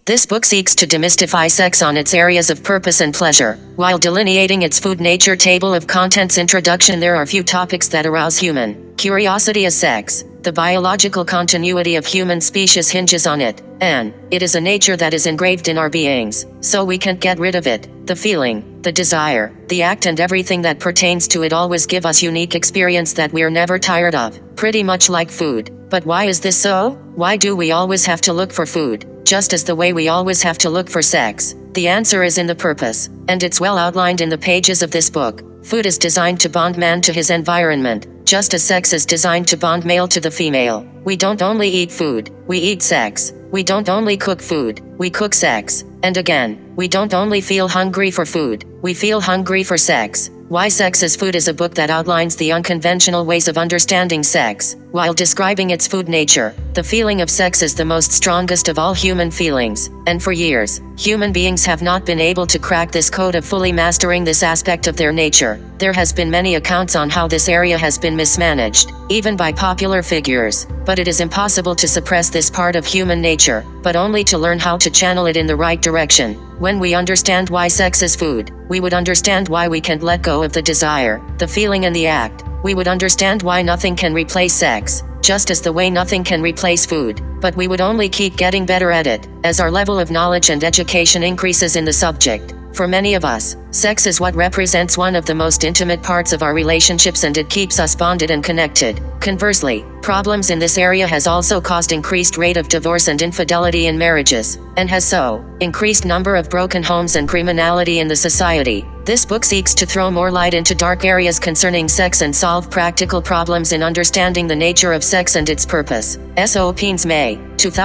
This book seeks to demystify sex on its areas of purpose and pleasure, while delineating its food nature table of contents introduction. There are few topics that arouse human curiosity as sex. The biological continuity of human species hinges on it, and it is a nature that is engraved in our beings, so we can't get rid of it. The feeling, the desire, the act and everything that pertains to it always give us unique experience that we're never tired of, pretty much like food. But why is this so? Why do we always have to look for food, just as the way we always have to look for sex? The answer is in the purpose, and it's well outlined in the pages of this book. Food is designed to bond man to his environment, just as sex is designed to bond male to the female. We don't only eat food, we eat sex. We don't only cook food, we cook sex. And again, we don't only feel hungry for food, we feel hungry for sex. Why Sex is Food is a book that outlines the unconventional ways of understanding sex, while describing its food nature. The feeling of sex is the most strongest of all human feelings, and for years, human beings have not been able to crack this code of fully mastering this aspect of their nature. There has been many accounts on how this area has been mismanaged, even by popular figures, but it is impossible to suppress this part of human nature, but only to learn how to channel it in the right direction. When we understand why sex is food, we would understand why we can't let go of the desire, the feeling and the act. We would understand why nothing can replace sex, just as the way nothing can replace food. But we would only keep getting better at it, as our level of knowledge and education increases in the subject. For many of us, sex is what represents one of the most intimate parts of our relationships, and it keeps us bonded and connected. Conversely, problems in this area has also caused increased rate of divorce and infidelity in marriages, and has so increased number of broken homes and criminality in the society. This book seeks to throw more light into dark areas concerning sex and solve practical problems in understanding the nature of sex and its purpose. PIENS May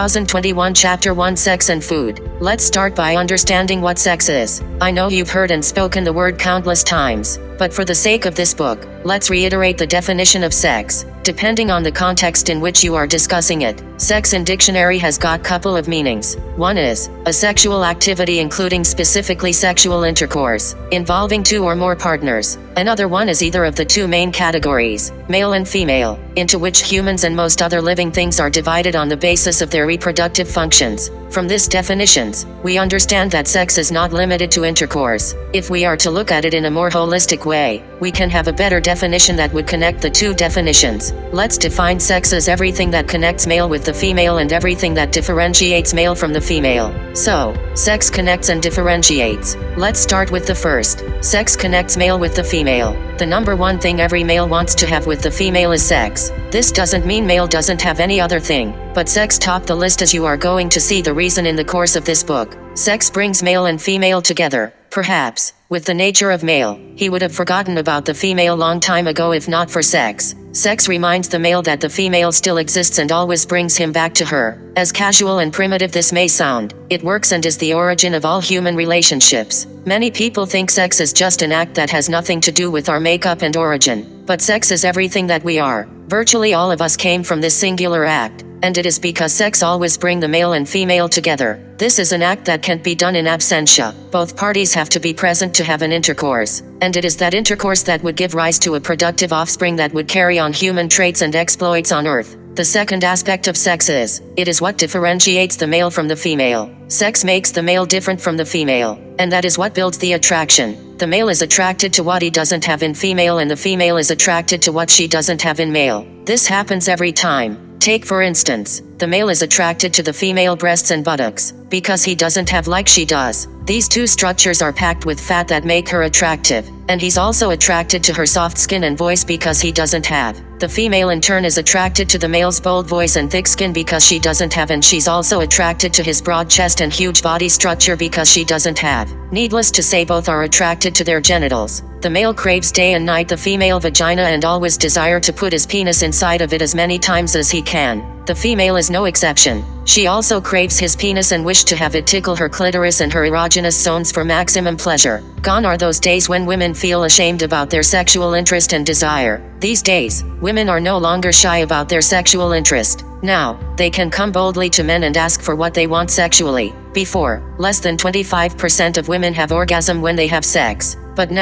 2021 Chapter 1 Sex and Food. Let's start by understanding what sex is. I know you've heard and spoken the word countless times, but for the sake of this book, let's reiterate the definition of sex, depending on the context in which you are discussing it. Sex in dictionary has got couple of meanings. One is a sexual activity including specifically sexual intercourse, involving two or more partners. Another one is either of the two main categories, male and female, into which humans and most other living things are divided on the basis of their reproductive functions. From this definitions, we understand that sex is not limited to intercourse. If we are to look at it in a more holistic way, we can have a better definition that would connect the two definitions. Let's define sex as everything that connects male with the female and everything that differentiates male from the female. So, sex connects and differentiates. Let's start with the first. Sex connects male with the female. The number one thing every male wants to have with the female is sex. This doesn't mean male doesn't have any other thing, but sex topped the list, as you are going to see the reason in the course of this book. Sex brings male and female together. Perhaps, with the nature of male, he would have forgotten about the female long time ago if not for sex. Sex reminds the male that the female still exists and always brings him back to her. As casual and primitive this may sound, it works and is the origin of all human relationships. Many people think sex is just an act that has nothing to do with our makeup and origin. But sex is everything that we are. Virtually all of us came from this singular act. And it is because sex always brings the male and female together. This is an act that can't be done in absentia. Both parties have to be present to have an intercourse. And it is that intercourse that would give rise to a productive offspring that would carry on human traits and exploits on Earth. The second aspect of sex is, it is what differentiates the male from the female. Sex makes the male different from the female. And that is what builds the attraction. The male is attracted to what he doesn't have in female, and the female is attracted to what she doesn't have in male. This happens every time. Take for instance, the male is attracted to the female breasts and buttocks, because he doesn't have like she does. These two structures are packed with fat that make her attractive, and he's also attracted to her soft skin and voice because he doesn't have. The female in turn is attracted to the male's bold voice and thick skin because she doesn't have, and she's also attracted to his broad chest and huge body structure because she doesn't have. Needless to say, both are attracted to their genitals. The male craves day and night the female vagina and always desire to put his penis inside of it as many times as he can. The female is no exception. She also craves his penis and wishes to have it tickle her clitoris and her erogenous zones for maximum pleasure. Gone are those days when women feel ashamed about their sexual interest and desire. These days, women are no longer shy about their sexual interest. Now, they can come boldly to men and ask for what they want sexually. Before, less than 25% of women have orgasm when they have sex. But now,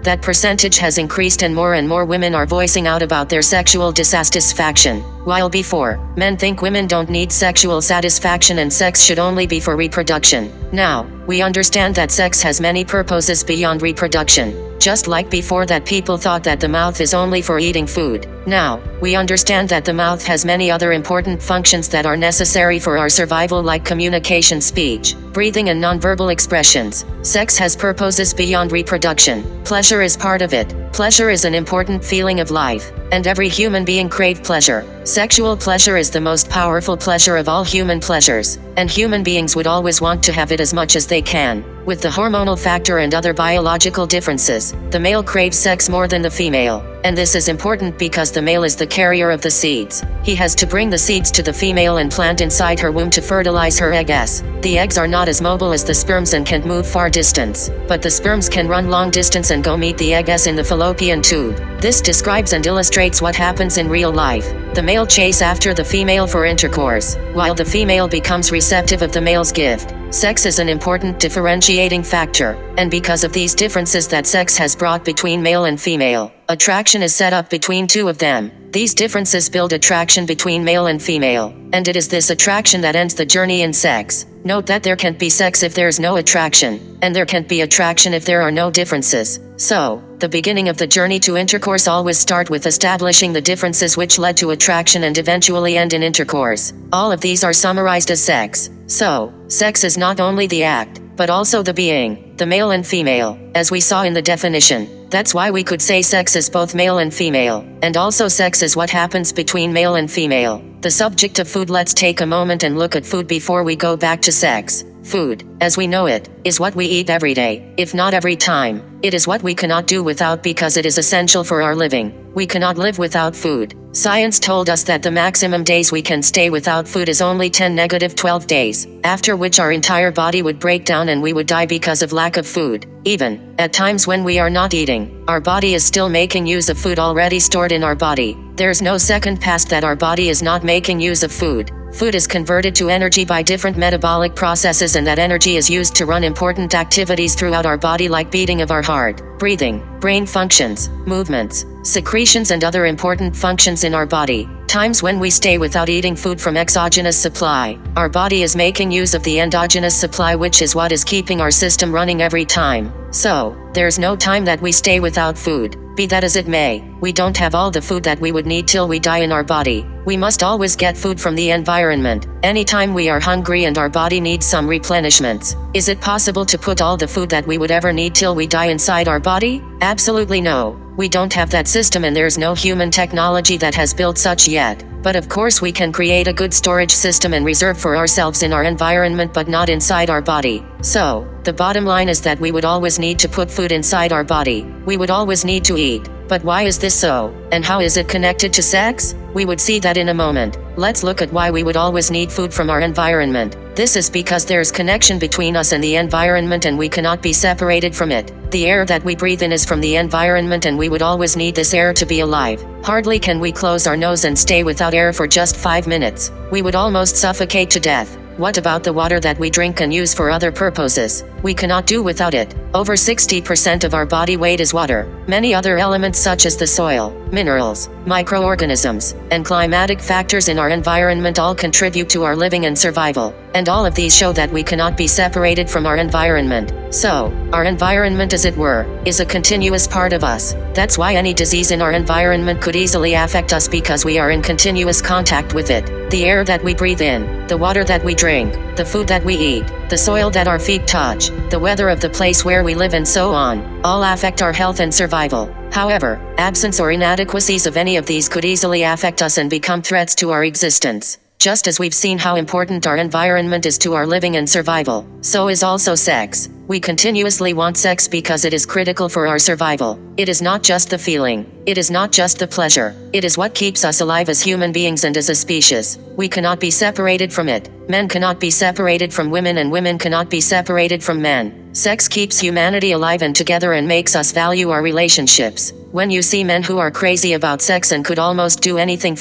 That percentage has increased and more women are voicing out about their sexual dissatisfaction. While before, men think women don't need sexual satisfaction and sex should only be for reproduction. Now, we understand that sex has many purposes beyond reproduction. Just like before that people thought that the mouth is only for eating food. Now, we understand that the mouth has many other important functions that are necessary for our survival, like communication, speech, breathing and nonverbal expressions. Sex has purposes beyond reproduction. Pleasure is part of it. Pleasure is an important feeling of life, and every human being craves pleasure. Sexual pleasure is the most powerful pleasure of all human pleasures, and human beings would always want to have it as much as they can. With the hormonal factor and other biological differences, the male craves sex more than the female, and this is important because the male is the carrier of the seeds. He has to bring the seeds to the female and plant inside her womb to fertilize her eggs. The eggs are not as mobile as the sperms and can't move far distance, but the sperms can run long distance and go meet the eggs in the fallopian tube. This describes and illustrates what happens in real life. The male chases after the female for intercourse, while the female becomes receptive of the male's gift. Sex is an important differentiating factor, and because of these differences that sex has brought between male and female, attraction is set up between two of them. These differences build attraction between male and female, and it is this attraction that ends the journey in sex. Note that there can't be sex if there is no attraction, and there can't be attraction if there are no differences. So, the beginning of the journey to intercourse always start with establishing the differences which led to attraction and eventually end in intercourse. All of these are summarized as sex. So, sex is not only the act, but also the being, the male and female, as we saw in the definition. That's why we could say sex is both male and female, and also sex is what happens between male and female. The subject of food. Let's take a moment and look at food before we go back to sex. Food, as we know it, is what we eat every day, if not every time. It is what we cannot do without because it is essential for our living. We cannot live without food. Science told us that the maximum days we can stay without food is only 10-12 days, after which our entire body would break down and we would die because of lack of food. Even at times when we are not eating, our body is still making use of food already stored in our body. There's no second past that our body is not making use of food. Food is converted to energy by different metabolic processes, and that energy is used to run important activities throughout our body like beating of our heart, breathing, brain functions, movements, secretions and other important functions in our body. Times when we stay without eating food from exogenous supply, our body is making use of the endogenous supply, which is what is keeping our system running every time. So, there's no time that we stay without food. Be that as it may, we don't have all the food that we would need till we die in our body. We must always get food from the environment. Anytime we are hungry and our body needs some replenishments. Is it possible to put all the food that we would ever need till we die inside our body? Absolutely no. We don't have that system, and there's no human technology that has built such yet. But of course we can create a good storage system and reserve for ourselves in our environment, but not inside our body. So, the bottom line is that we would always need to put food inside our body. We would always need to eat. But why is this so? And how is it connected to sex? We would see that in a moment. Let's look at why we would always need food from our environment. This is because there's connection between us and the environment, and we cannot be separated from it. The air that we breathe in is from the environment, and we would always need this air to be alive. Hardly can we close our nose and stay without air for just 5 minutes. We would almost suffocate to death. What about the water that we drink and use for other purposes? We cannot do without it. Over 60% of our body weight is water. Many other elements such as the soil, minerals, microorganisms, and climatic factors in our environment all contribute to our living and survival. And all of these show that we cannot be separated from our environment. So, our environment, as it were, is a continuous part of us. That's why any disease in our environment could easily affect us, because we are in continuous contact with it. The air that we breathe in, the water that we drink, the food that we eat, the soil that our feet touch, the weather of the place where we live, and so on, all affect our health and survival. However, absence or inadequacies of any of these could easily affect us and become threats to our existence. Just as we've seen how important our environment is to our living and survival, so is also sex. We continuously want sex because it is critical for our survival. It is not just the feeling. It is not just the pleasure. It is what keeps us alive as human beings and as a species. We cannot be separated from it. Men cannot be separated from women, and women cannot be separated from men. Sex keeps humanity alive and together and makes us value our relationships. When you see men who are crazy about sex and could almost do anything for it,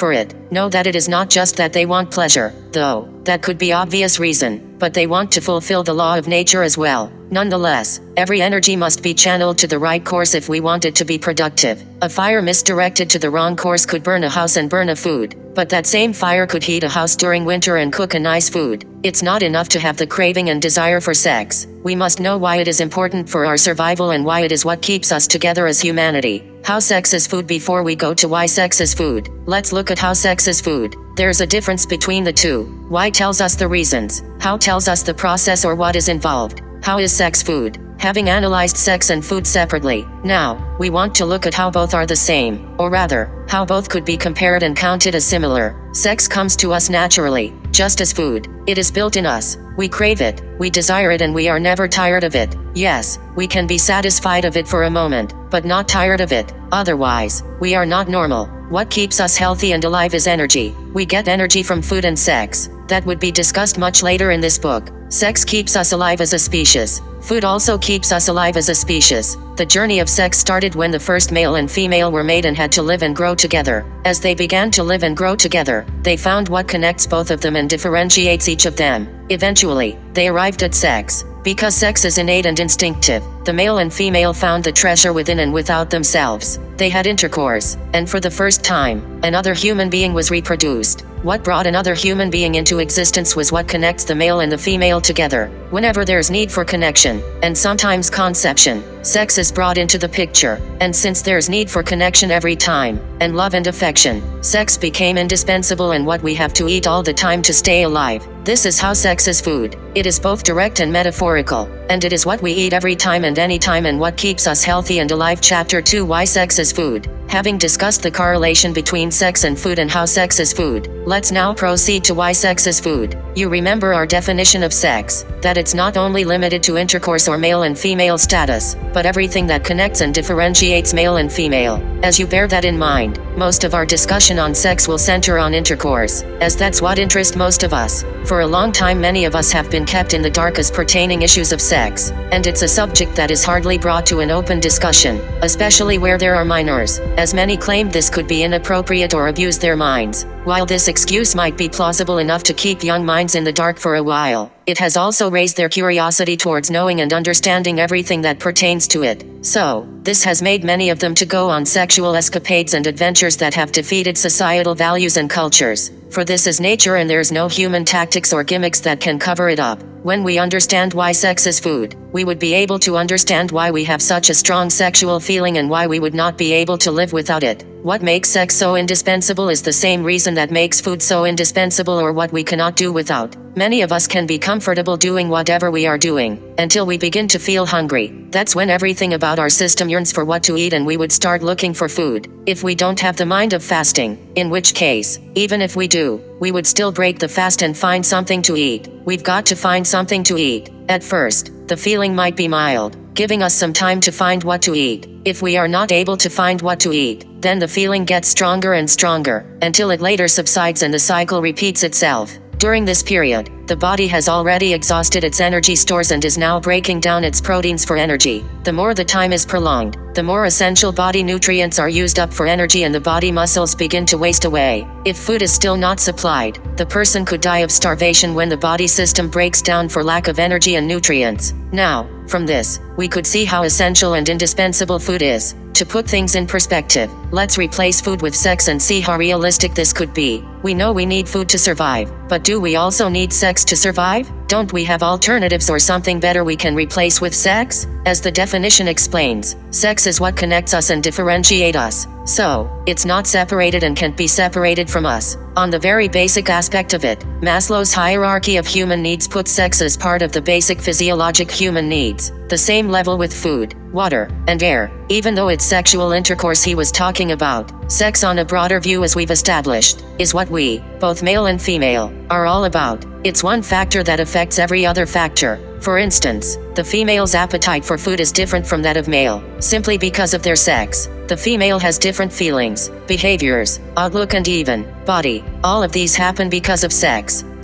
know that it is not just that they want pleasure, though that could be obvious reason, but they want to fulfill the law of nature as well. Nonetheless, every energy must be channeled to the right course if we want it to be productive. A fire misdirected to the wrong course could burn a house and burn a food, but that same fire could heat a house during winter and cook a nice food. It's not enough to have the craving and desire for sex. We must know why it is important for our survival and why it is what keeps us together as humanity. How sex is food. Before we go to why sex is food, let's look at how sex is food. There's a difference between the two. Why tells us the reasons. How tells us the process or what is involved. How is sex food? Having analyzed sex and food separately, now, we want to look at how both are the same, or rather, how both could be compared and counted as similar. Sex comes to us naturally, just as food. It is built in us. We crave it, we desire it, and we are never tired of it. Yes, we can be satisfied of it for a moment, but not tired of it. Otherwise, we are not normal. What keeps us healthy and alive is energy. We get energy from food and sex. That would be discussed much later in this book. Sex keeps us alive as a species. Food also keeps us alive as a species. The journey of sex started when the first male and female were made and had to live and grow together. As they began to live and grow together, they found what connects both of them and differentiates each of them. Eventually, they arrived at sex. Because sex is innate and instinctive, the male and female found the treasure within and without themselves. They had intercourse, and for the first time, another human being was reproduced. What brought another human being into existence was what connects the male and the female together. Whenever there's need for connection, and sometimes conception, sex is brought into the picture. And since there's need for connection every time, and love and affection, sex became indispensable and what we have to eat all the time to stay alive. This is how sex is food. It is both direct and metaphorical, and it is what we eat every time and any time and what keeps us healthy and alive. Chapter 2: Why Sex is Food. Having discussed the correlation between sex and food and how sex is food, let's now proceed to why sex is food. You remember our definition of sex, that it's not only limited to intercourse or male and female status, but everything that connects and differentiates male and female. As you bear that in mind, most of our discussion on sex will center on intercourse, as that's what interests most of us. For a long time many of us have been kept in the dark as pertaining issues of sex, and it's a subject that is hardly brought to an open discussion, especially where there are minors, as many claim this could be inappropriate or abuse their minds. While this excuse might be plausible enough to keep young minds in the dark for a while, it has also raised their curiosity towards knowing and understanding everything that pertains to it. So, this has made many of them to go on sexual escapades and adventures that have defeated societal values and cultures. For this is nature and there's no human tactics or gimmicks that can cover it up. When we understand why sex is food, we would be able to understand why we have such a strong sexual feeling and why we would not be able to live without it. What makes sex so indispensable is the same reason that makes food so indispensable, or what we cannot do without. Many of us can be comfortable doing whatever we are doing, until we begin to feel hungry. That's when everything about our system yearns for what to eat and we would start looking for food. If we don't have the mind of fasting, in which case, even if we do, we would still break the fast and find something to eat. We've got to find something to eat. At first, the feeling might be mild, giving us some time to find what to eat. If we are not able to find what to eat, then the feeling gets stronger and stronger, until it later subsides and the cycle repeats itself. During this period, the body has already exhausted its energy stores and is now breaking down its proteins for energy. The more the time is prolonged, the more essential body nutrients are used up for energy and the body muscles begin to waste away. If food is still not supplied, the person could die of starvation when the body system breaks down for lack of energy and nutrients. Now, from this, we could see how essential and indispensable food is. To put things in perspective, let's replace food with sex and see how realistic this could be. We know we need food to survive, but do we also need sex to survive? Don't we have alternatives or something better we can replace with sex? As the definition explains, sex is what connects us and differentiates us. So, it's not separated and can't be separated from us. On the very basic aspect of it, Maslow's hierarchy of human needs puts sex as part of the basic physiologic human needs. The same level with food, water, and air. Even though it's sexual intercourse he was talking about, sex on a broader view, as we've established, is what we, both male and female, are all about. It's one factor that affects every other factor. For instance, the female's appetite for food is different from that of male, simply because of their sex. The female has different feelings, behaviors, outlook and even body. All of these happen because of sex.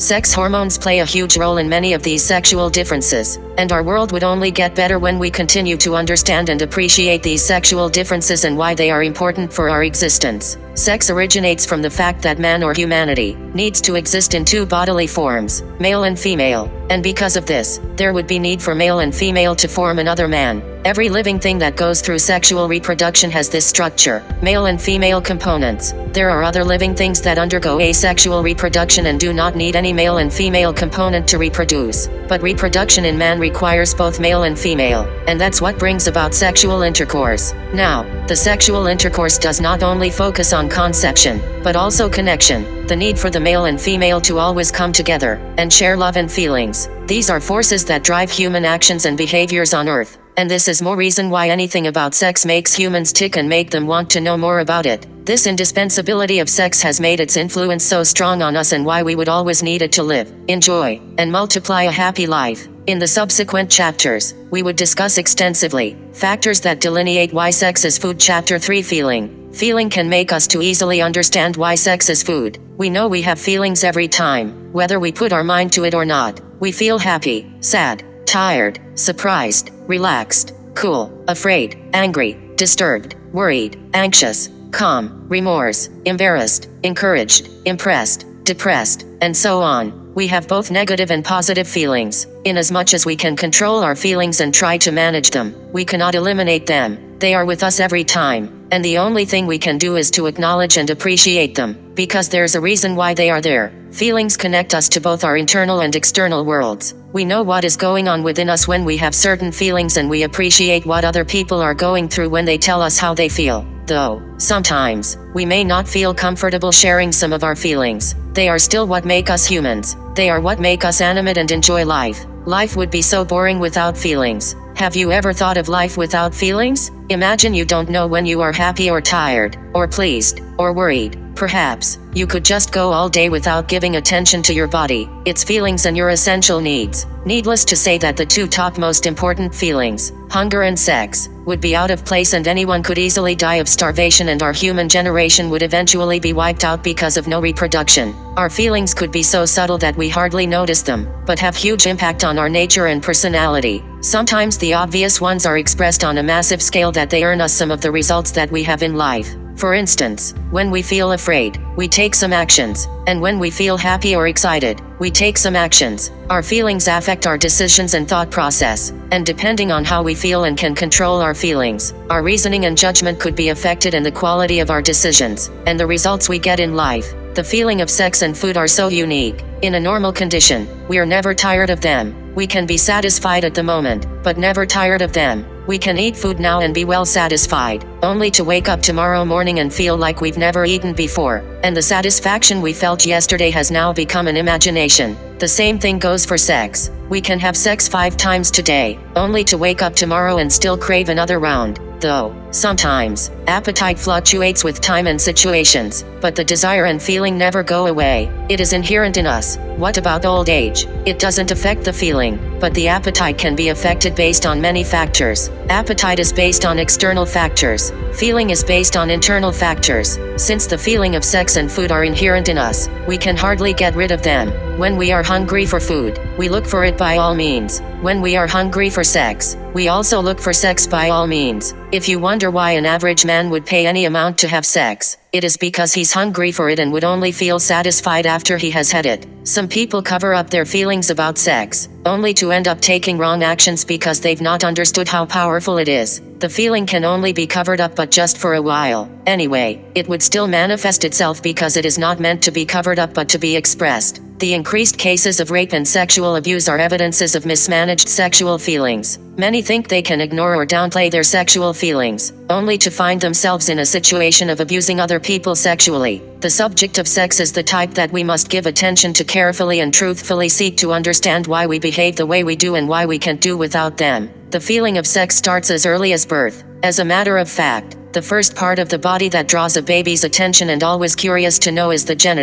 Sex hormones play a huge role in many of these sexual differences, and our world would only get better when we continue to understand and appreciate these sexual differences and why they are important for our existence. Sex originates from the fact that man or humanity needs to exist in two bodily forms, male and female, and because of this, there would be need for male and female to form another man. Every living thing that goes through sexual reproduction has this structure, male and female components. There are other living things that undergo asexual reproduction and do not need any male and female component to reproduce. But reproduction in man requires both male and female, and that's what brings about sexual intercourse. Now, the sexual intercourse does not only focus on conception, but also connection, the need for the male and female to always come together and share love and feelings. These are forces that drive human actions and behaviors on Earth. And this is more reason why anything about sex makes humans tick and make them want to know more about it. This indispensability of sex has made its influence so strong on us and why we would always need it to live, enjoy, and multiply a happy life. In the subsequent chapters, we would discuss extensively factors that delineate why sex is food. Chapter 3, Feeling. Feeling can make us to easily understand why sex is food. We know we have feelings every time, whether we put our mind to it or not. We feel happy, sad, tired, surprised, relaxed, cool, afraid, angry, disturbed, worried, anxious, calm, remorse, embarrassed, encouraged, impressed, depressed, and so on. We have both negative and positive feelings. Inasmuch as we can control our feelings and try to manage them, we cannot eliminate them. They are with us every time, and the only thing we can do is to acknowledge and appreciate them, because there's a reason why they are there. Feelings connect us to both our internal and external worlds. We know what is going on within us when we have certain feelings, and we appreciate what other people are going through when they tell us how they feel. Though, sometimes, we may not feel comfortable sharing some of our feelings, they are still what make us humans. They are what make us animate and enjoy life. Life would be so boring without feelings. Have you ever thought of life without feelings? Imagine you don't know when you are happy or tired, or pleased, or worried. Perhaps, you could just go all day without giving attention to your body, its feelings and your essential needs. Needless to say that the two top most important feelings, hunger and sex, would be out of place, and anyone could easily die of starvation, and our human generation would eventually be wiped out because of no reproduction. Our feelings could be so subtle that we hardly notice them, but have huge impact on our nature and personality. Sometimes the obvious ones are expressed on a massive scale that they earn us some of the results that we have in life. For instance, when we feel afraid, we take some actions, and when we feel happy or excited, we take some actions. Our feelings affect our decisions and thought process, and depending on how we feel and can control our feelings, our reasoning and judgment could be affected, and the quality of our decisions, and the results we get in life. The feeling of sex and food are so unique. In a normal condition, we are never tired of them. We can be satisfied at the moment, but never tired of them. We can eat food now and be well satisfied, only to wake up tomorrow morning and feel like we've never eaten before, and the satisfaction we felt yesterday has now become an imagination. The same thing goes for sex. We can have sex 5 times today, only to wake up tomorrow and still crave another round. Though, sometimes, appetite fluctuates with time and situations, but the desire and feeling never go away. It is inherent in us. What about old age? It doesn't affect the feeling, but the appetite can be affected based on many factors. Appetite is based on external factors. Feeling is based on internal factors. Since the feeling of sex and food are inherent in us, we can hardly get rid of them. When we are hungry for food, we look for it by all means. When we are hungry for sex, we also look for sex by all means. If you wonder why an average man would pay any amount to have sex, it is because he's hungry for it and would only feel satisfied after he has had it. Some people cover up their feelings about sex, only to end up taking wrong actions because they've not understood how powerful it is. The feeling can only be covered up, but just for a while. Anyway, it would still manifest itself because it is not meant to be covered up but to be expressed. The increased cases of rape and sexual abuse are evidences of mismanaged sexual feelings. Many think they can ignore or downplay their sexual feelings, only to find themselves in a situation of abusing other people sexually. The subject of sex is the type that we must give attention to carefully and truthfully seek to understand why we behave the way we do and why we can't do without them. The feeling of sex starts as early as birth. As a matter of fact, the first part of the body that draws a baby's attention and always curious to know is the genitals.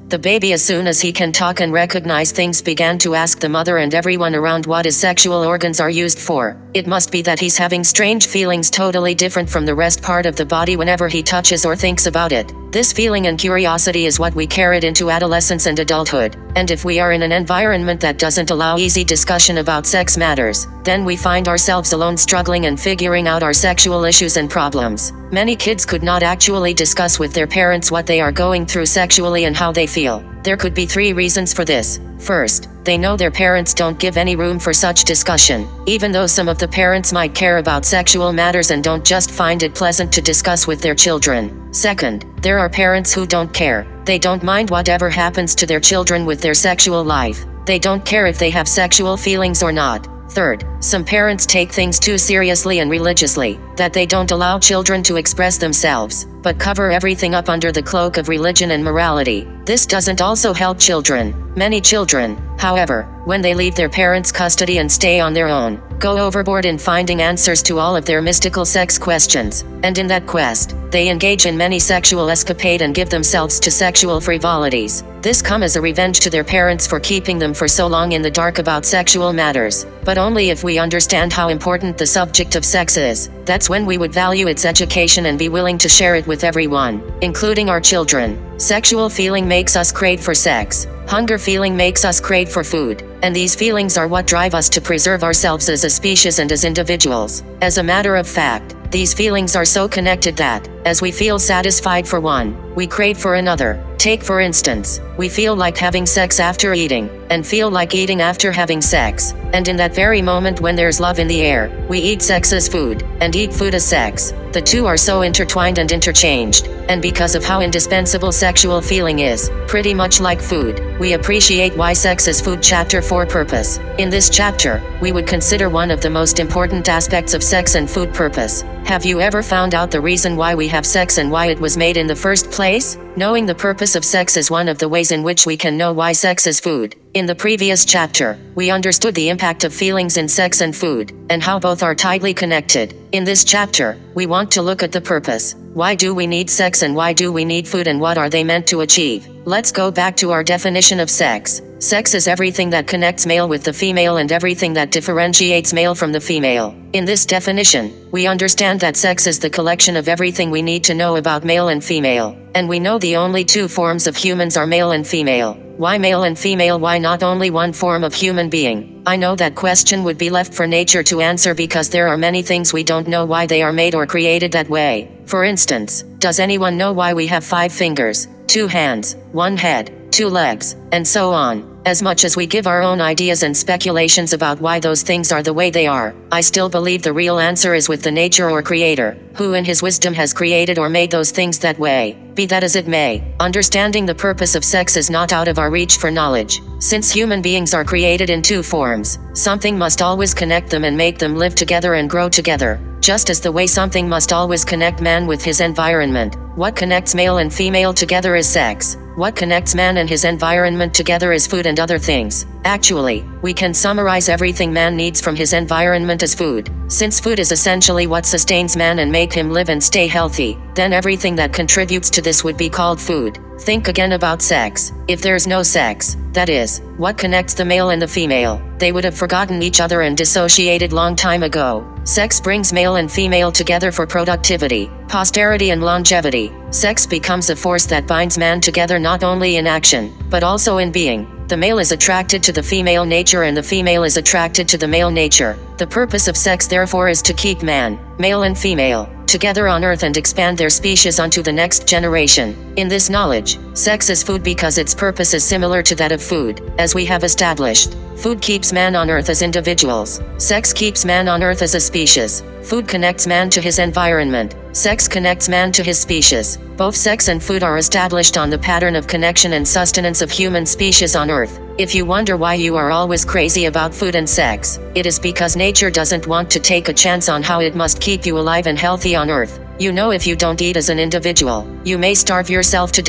The baby, as soon as he can talk and recognize things, began to ask the mother and everyone around what his sexual organs are used for. It must be that he's having strange feelings totally different from the rest part of the body whenever he touches or thinks about it. This feeling and curiosity is what we carried into adolescence and adulthood. And if we are in an environment that doesn't allow easy discussion about sex matters, then we find ourselves alone struggling and figuring out our sexual issues and problems. Many kids could not actually discuss with their parents what they are going through sexually and how they feel. There could be 3 reasons for this. First, they know their parents don't give any room for such discussion, even though some of the parents might care about sexual matters and don't just find it pleasant to discuss with their children. Second, there are parents who don't care. They don't mind whatever happens to their children with their sexual life. They don't care if they have sexual feelings or not. Third, some parents take things too seriously and religiously, that they don't allow children to express themselves, but cover everything up under the cloak of religion and morality. This doesn't also help children. Many children, however, when they leave their parents' custody and stay on their own, go overboard in finding answers to all of their mystical sex questions, and in that quest, they engage in many sexual escapade and give themselves to sexual frivolities. This comes as a revenge to their parents for keeping them for so long in the dark about sexual matters, but only if we understand how important the subject of sex is. That's when we would value its education and be willing to share it with everyone, including our children. Sexual feeling makes us crave for sex. Hunger feeling makes us crave for food, and these feelings are what drive us to preserve ourselves as a species and as individuals. As a matter of fact, these feelings are so connected that, as we feel satisfied for one, we crave for another. Take for instance, we feel like having sex after eating, and feel like eating after having sex, and in that very moment when there's love in the air, we eat sex as food, and eat food as sex. The two are so intertwined and interchanged, and because of how indispensable sexual feeling is, pretty much like food, we appreciate why sex is food. Chapter 4 Purpose. In this chapter, we would consider one of the most important aspects of sex and food: purpose. Have you ever found out the reason why we have sex and why it was made in the first place? Knowing the purpose of sex is one of the ways in which we can know why sex is food. In the previous chapter, we understood the impact of feelings in sex and food, and how both are tightly connected. In this chapter, we want to look at the purpose. Why do we need sex and why do we need food and what are they meant to achieve? Let's go back to our definition of sex. Sex is everything that connects male with the female and everything that differentiates male from the female. In this definition, we understand that sex is the collection of everything we need to know about male and female. And we know the only 2 forms of humans are male and female. Why male and female? Why not only one form of human being? I know that question would be left for nature to answer because there are many things we don't know why they are made or created that way. For instance, does anyone know why we have 5 fingers, 2 hands, 1 head, 2 legs, and so on? As much as we give our own ideas and speculations about why those things are the way they are, I still believe the real answer is with the nature or creator, who in his wisdom has created or made those things that way. Be that as it may, understanding the purpose of sex is not out of our reach for knowledge. Since human beings are created in 2 forms, something must always connect them and make them live together and grow together, just as the way something must always connect man with his environment. What connects male and female together is sex. What connects man and his environment together is food and other things. Actually, we can summarize everything man needs from his environment as food. Since food is essentially what sustains man and make him live and stay healthy, then everything that contributes to this would be called food. Think again about sex. If there's no sex, that is, what connects the male and the female, they would have forgotten each other and dissociated long time ago. Sex brings male and female together for productivity, posterity and longevity. Sex becomes a force that binds man together not only in action, but also in being. The male is attracted to the female nature and the female is attracted to the male nature. The purpose of sex therefore is to keep man, male and female, together on earth and expand their species onto the next generation. In this knowledge, sex is food because its purpose is similar to that of food, as we have established. Food keeps man on earth as individuals. Sex keeps man on earth as a species. Food connects man to his environment. Sex connects man to his species. Both sex and food are established on the pattern of connection and sustenance of human species on earth. If you wonder why you are always crazy about food and sex, it is because nature doesn't want to take a chance on how it must keep you alive and healthy on earth. You know, if you don't eat as an individual, you may starve yourself to death.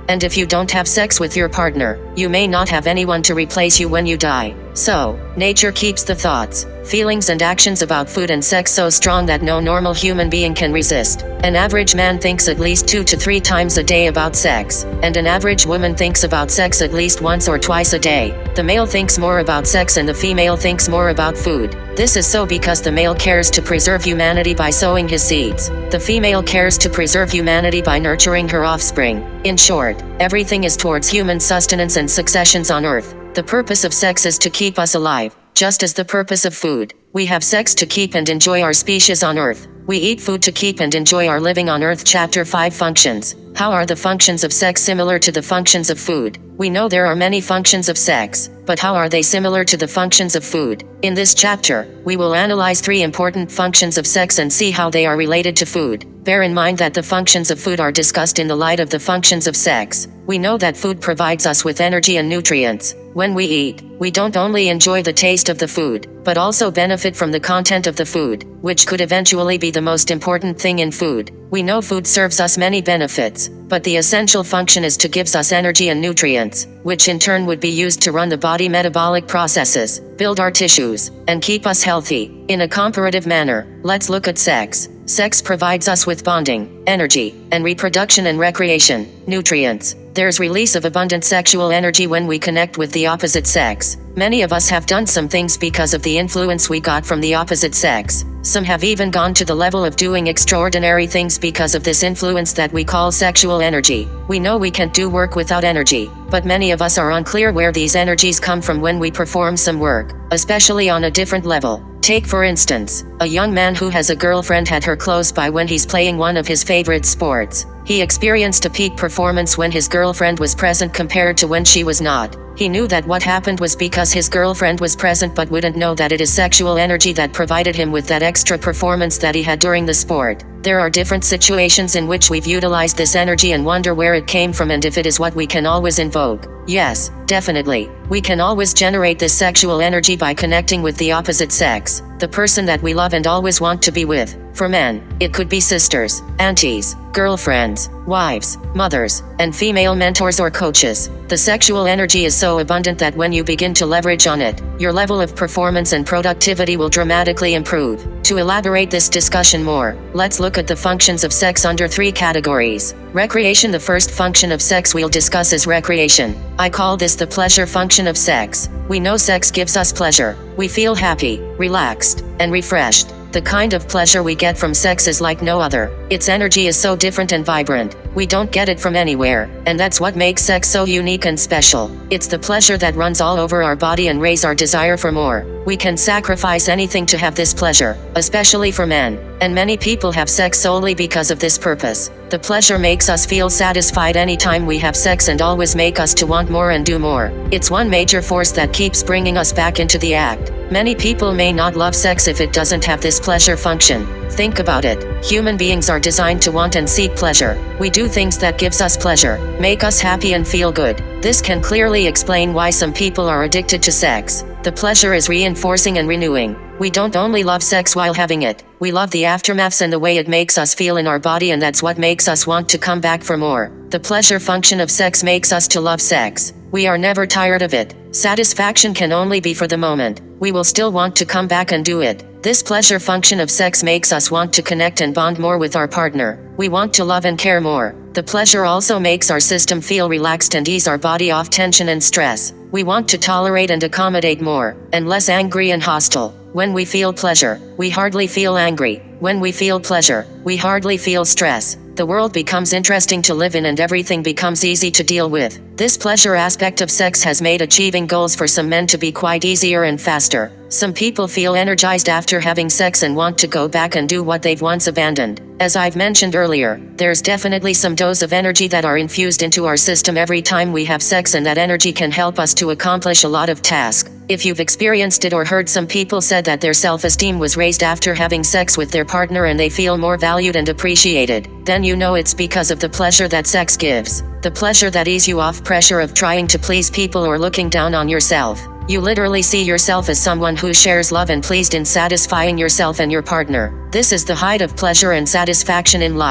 And if you don't have sex with your partner, you may not have anyone to replace you when you die. So, nature keeps the thoughts, feelings and actions about food and sex so strong that no normal human being can resist. An average man thinks at least 2 to 3 times a day about sex, and an average woman thinks about sex at least once or twice a day. The male thinks more about sex and the female thinks more about food. This is so because the male cares to preserve humanity by sowing his seeds. The female cares to preserve humanity by nurturing her offspring. In short, everything is towards human sustenance and successions on earth. The purpose of sex is to keep us alive, just as the purpose of food. We have sex to keep and enjoy our species on earth. We eat food to keep and enjoy our living on earth. Chapter 5 Functions. How are the functions of sex similar to the functions of food? We know there are many functions of sex, but how are they similar to the functions of food? In this chapter, we will analyze 3 important functions of sex and see how they are related to food. Bear in mind that the functions of food are discussed in the light of the functions of sex. We know that food provides us with energy and nutrients. When we eat, we don't only enjoy the taste of the food, but also benefit from the content of the food, which could eventually be the most important thing in food. We know food serves us many benefits, but the essential function is to give us energy and nutrients, which in turn would be used to run the body metabolic processes, build our tissues, and keep us healthy. In a comparative manner, let's look at sex. Sex provides us with bonding, energy, and reproduction and recreation. Nutrients. There's release of abundant sexual energy when we connect with the opposite sex. Many of us have done some things because of the influence we got from the opposite sex. Some have even gone to the level of doing extraordinary things because of this influence that we call sexual energy. We know we can't do work without energy, but many of us are unclear where these energies come from when we perform some work, especially on a different level. Take for instance, a young man who has a girlfriend had her close by when he's playing one of his favorite sports. He experienced a peak performance when his girlfriend was present compared to when she was not. He knew that what happened was because his girlfriend was present, but wouldn't know that it is sexual energy that provided him with that extra performance that he had during the sport. There are different situations in which we've utilized this energy and wonder where it came from and if it is what we can always invoke. Yes, definitely. We can always generate this sexual energy by connecting with the opposite sex, the person that we love and always want to be with. For men, it could be sisters, aunties, girlfriends, wives, mothers, and female mentors or coaches. The sexual energy is so abundant that when you begin to leverage on it, your level of performance and productivity will dramatically improve. To elaborate this discussion more, let's look at the functions of sex under 3 categories. Recreation. The first function of sex we'll discuss is recreation. I call this the pleasure function of sex. We know sex gives us pleasure. We feel happy, relaxed, and refreshed. The kind of pleasure we get from sex is like no other. Its energy is so different and vibrant. We don't get it from anywhere, and that's what makes sex so unique and special. It's the pleasure that runs all over our body and raises our desire for more. We can sacrifice anything to have this pleasure, especially for men, and many people have sex solely because of this purpose. The pleasure makes us feel satisfied anytime we have sex and always make us to want more and do more. It's one major force that keeps bringing us back into the act. Many people may not love sex if it doesn't have this pleasure function. Think about it. Human beings are designed to want and seek pleasure. We do things that gives us pleasure, make us happy and feel good. This can clearly explain why some people are addicted to sex. The pleasure is reinforcing and renewing. We don't only love sex while having it, we love the aftermaths and the way it makes us feel in our body, and that's what makes us want to come back for more. The pleasure function of sex makes us to love sex. We are never tired of it. Satisfaction can only be for the moment. We will still want to come back and do it. This pleasure function of sex makes us want to connect and bond more with our partner. We want to love and care more. The pleasure also makes our system feel relaxed and ease our body off tension and stress. We want to tolerate and accommodate more, and less angry and hostile. When we feel pleasure, we hardly feel angry. When we feel pleasure, we hardly feel stress. The world becomes interesting to live in and everything becomes easy to deal with. This pleasure aspect of sex has made achieving goals for some men to be quite easier and faster. Some people feel energized after having sex and want to go back and do what they've once abandoned. As I've mentioned earlier, there's definitely some dose of energy that are infused into our system every time we have sex, and that energy can help us to accomplish a lot of tasks. If you've experienced it or heard some people said that their self-esteem was raised after having sex with their partner and they feel more valued and appreciated, then you know it's because of the pleasure that sex gives. The pleasure that eases you off pressure of trying to please people or looking down on yourself. You literally see yourself as someone who shares love and pleased in satisfying yourself and your partner. This is the height of pleasure and satisfaction in life.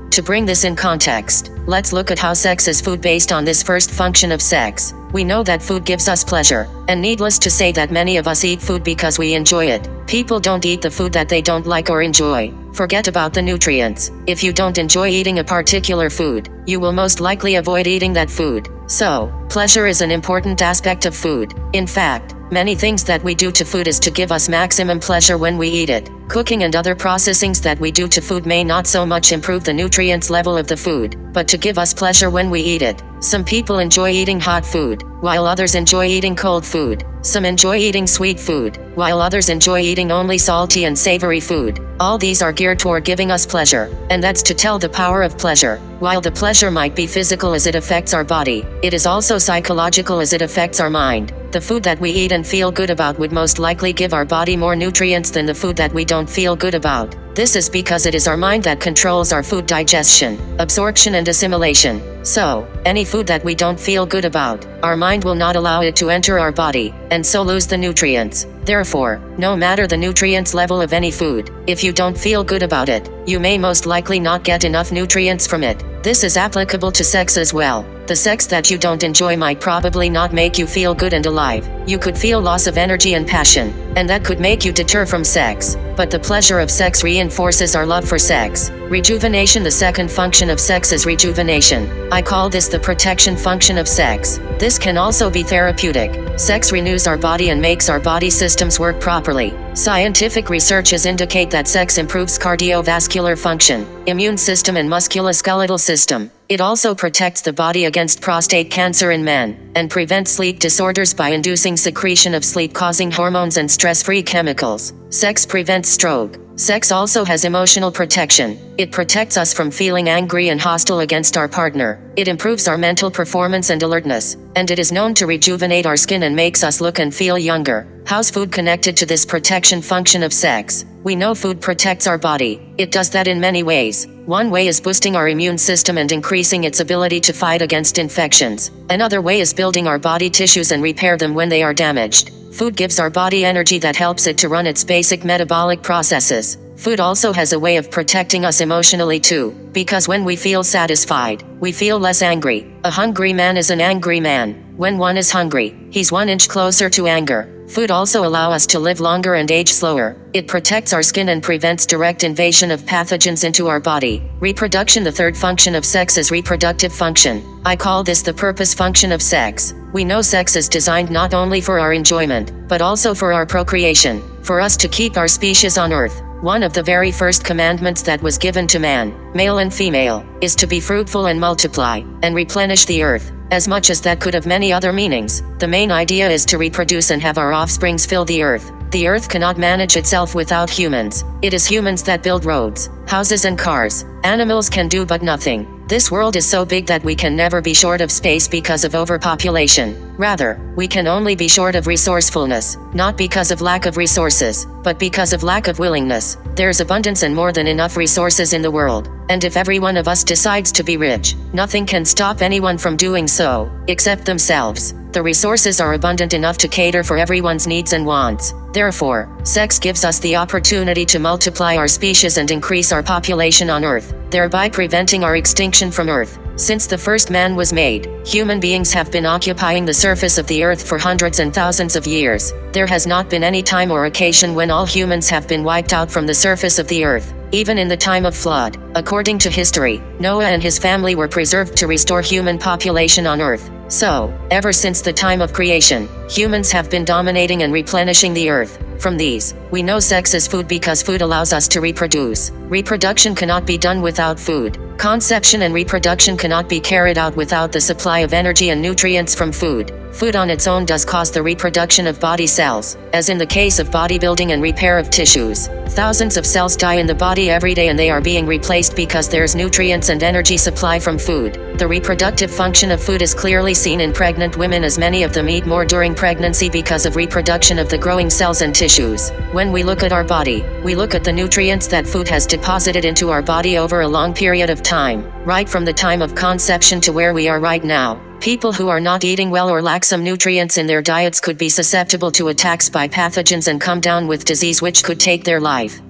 To bring this in context, let's look at how sex is food based on this first function of sex. We know that food gives us pleasure, and needless to say that many of us eat food because we enjoy it. People don't eat the food that they don't like or enjoy. Forget about the nutrients. If you don't enjoy eating a particular food, you will most likely avoid eating that food. So, pleasure is an important aspect of food. In fact, many things that we do to food is to give us maximum pleasure when we eat it. Cooking and other processings that we do to food may not so much improve the nutrients level of the food, but to give us pleasure when we eat it. Some people enjoy eating hot food, while others enjoy eating cold food. Some enjoy eating sweet food, while others enjoy eating only salty and savory food. All these are geared toward giving us pleasure, and that's to tell the power of pleasure. While the pleasure might be physical as it affects our body, it is also psychological as it affects our mind. The food that we eat and feel good about would most likely give our body more nutrients than the food that we don't feel good about. This is because it is our mind that controls our food digestion, absorption and assimilation. So, any food that we don't feel good about, our mind will not allow it to enter our body, and so lose the nutrients. Therefore, no matter the nutrients level of any food, if you don't feel good about it, you may most likely not get enough nutrients from it. This is applicable to sex as well. The sex that you don't enjoy might probably not make you feel good and alive. You could feel loss of energy and passion, and that could make you deter from sex. But the pleasure of sex reinforces our love for sex. Rejuvenation. The second function of sex is rejuvenation. I call this the protection function of sex. This can also be therapeutic. Sex renews our body and makes our body systems work properly. Scientific researches indicate that sex improves cardiovascular function, immune system and musculoskeletal system. It also protects the body against prostate cancer in men, and prevents sleep disorders by inducing secretion of sleep-causing hormones and stress-free chemicals. Sex prevents stroke. Sex also has emotional protection. It protects us from feeling angry and hostile against our partner. It improves our mental performance and alertness, and it is known to rejuvenate our skin and makes us look and feel younger. How's food connected to this protection function of sex? We know food protects our body. It does that in many ways. One way is boosting our immune system and increasing its ability to fight against infections. Another way is building our body tissues and repair them when they are damaged. Food gives our body energy that helps it to run its basic metabolic processes. Food also has a way of protecting us emotionally too, because when we feel satisfied, we feel less angry. A hungry man is an angry man. When one is hungry, he's 1 inch closer to anger. Food also allows us to live longer and age slower. It protects our skin and prevents direct invasion of pathogens into our body. Reproduction. The third function of sex is reproductive function. I call this the purpose function of sex. We know sex is designed not only for our enjoyment, but also for our procreation, for us to keep our species on Earth. One of the very first commandments that was given to man, male and female, is to be fruitful and multiply, and replenish the earth. As much as that could have many other meanings, the main idea is to reproduce and have our offsprings fill the earth. The earth cannot manage itself without humans. It is humans that build roads, houses and cars. Animals can do but nothing. This world is so big that we can never be short of space because of overpopulation. Rather, we can only be short of resourcefulness, not because of lack of resources, but because of lack of willingness. There's abundance and more than enough resources in the world, and if every one of us decides to be rich, nothing can stop anyone from doing so, except themselves. The resources are abundant enough to cater for everyone's needs and wants. Therefore, sex gives us the opportunity to multiply our species and increase our population on Earth, thereby preventing our extinction from Earth. Since the first man was made, human beings have been occupying the surface of the Earth for hundreds and thousands of years. There has not been any time or occasion when all humans have been wiped out from the surface of the Earth. Even in the time of flood, according to history, Noah and his family were preserved to restore human population on Earth. So, ever since the time of creation, humans have been dominating and replenishing the Earth. From these, we know sex is food because food allows us to reproduce. Reproduction cannot be done without food. Conception and reproduction cannot be carried out without the supply of energy and nutrients from food. Food on its own does cause the reproduction of body cells, as in the case of bodybuilding and repair of tissues. Thousands of cells die in the body every day and they are being replaced because there's nutrients and energy supply from food. The reproductive function of food is clearly seen in pregnant women, as many of them eat more during pregnancy because of reproduction of the growing cells and tissues. When we look at our body, we look at the nutrients that food has deposited into our body over a long period of time, right from the time of conception to where we are right now. People who are not eating well or lack some nutrients in their diets could be susceptible to attacks by pathogens and come down with disease which could take their life.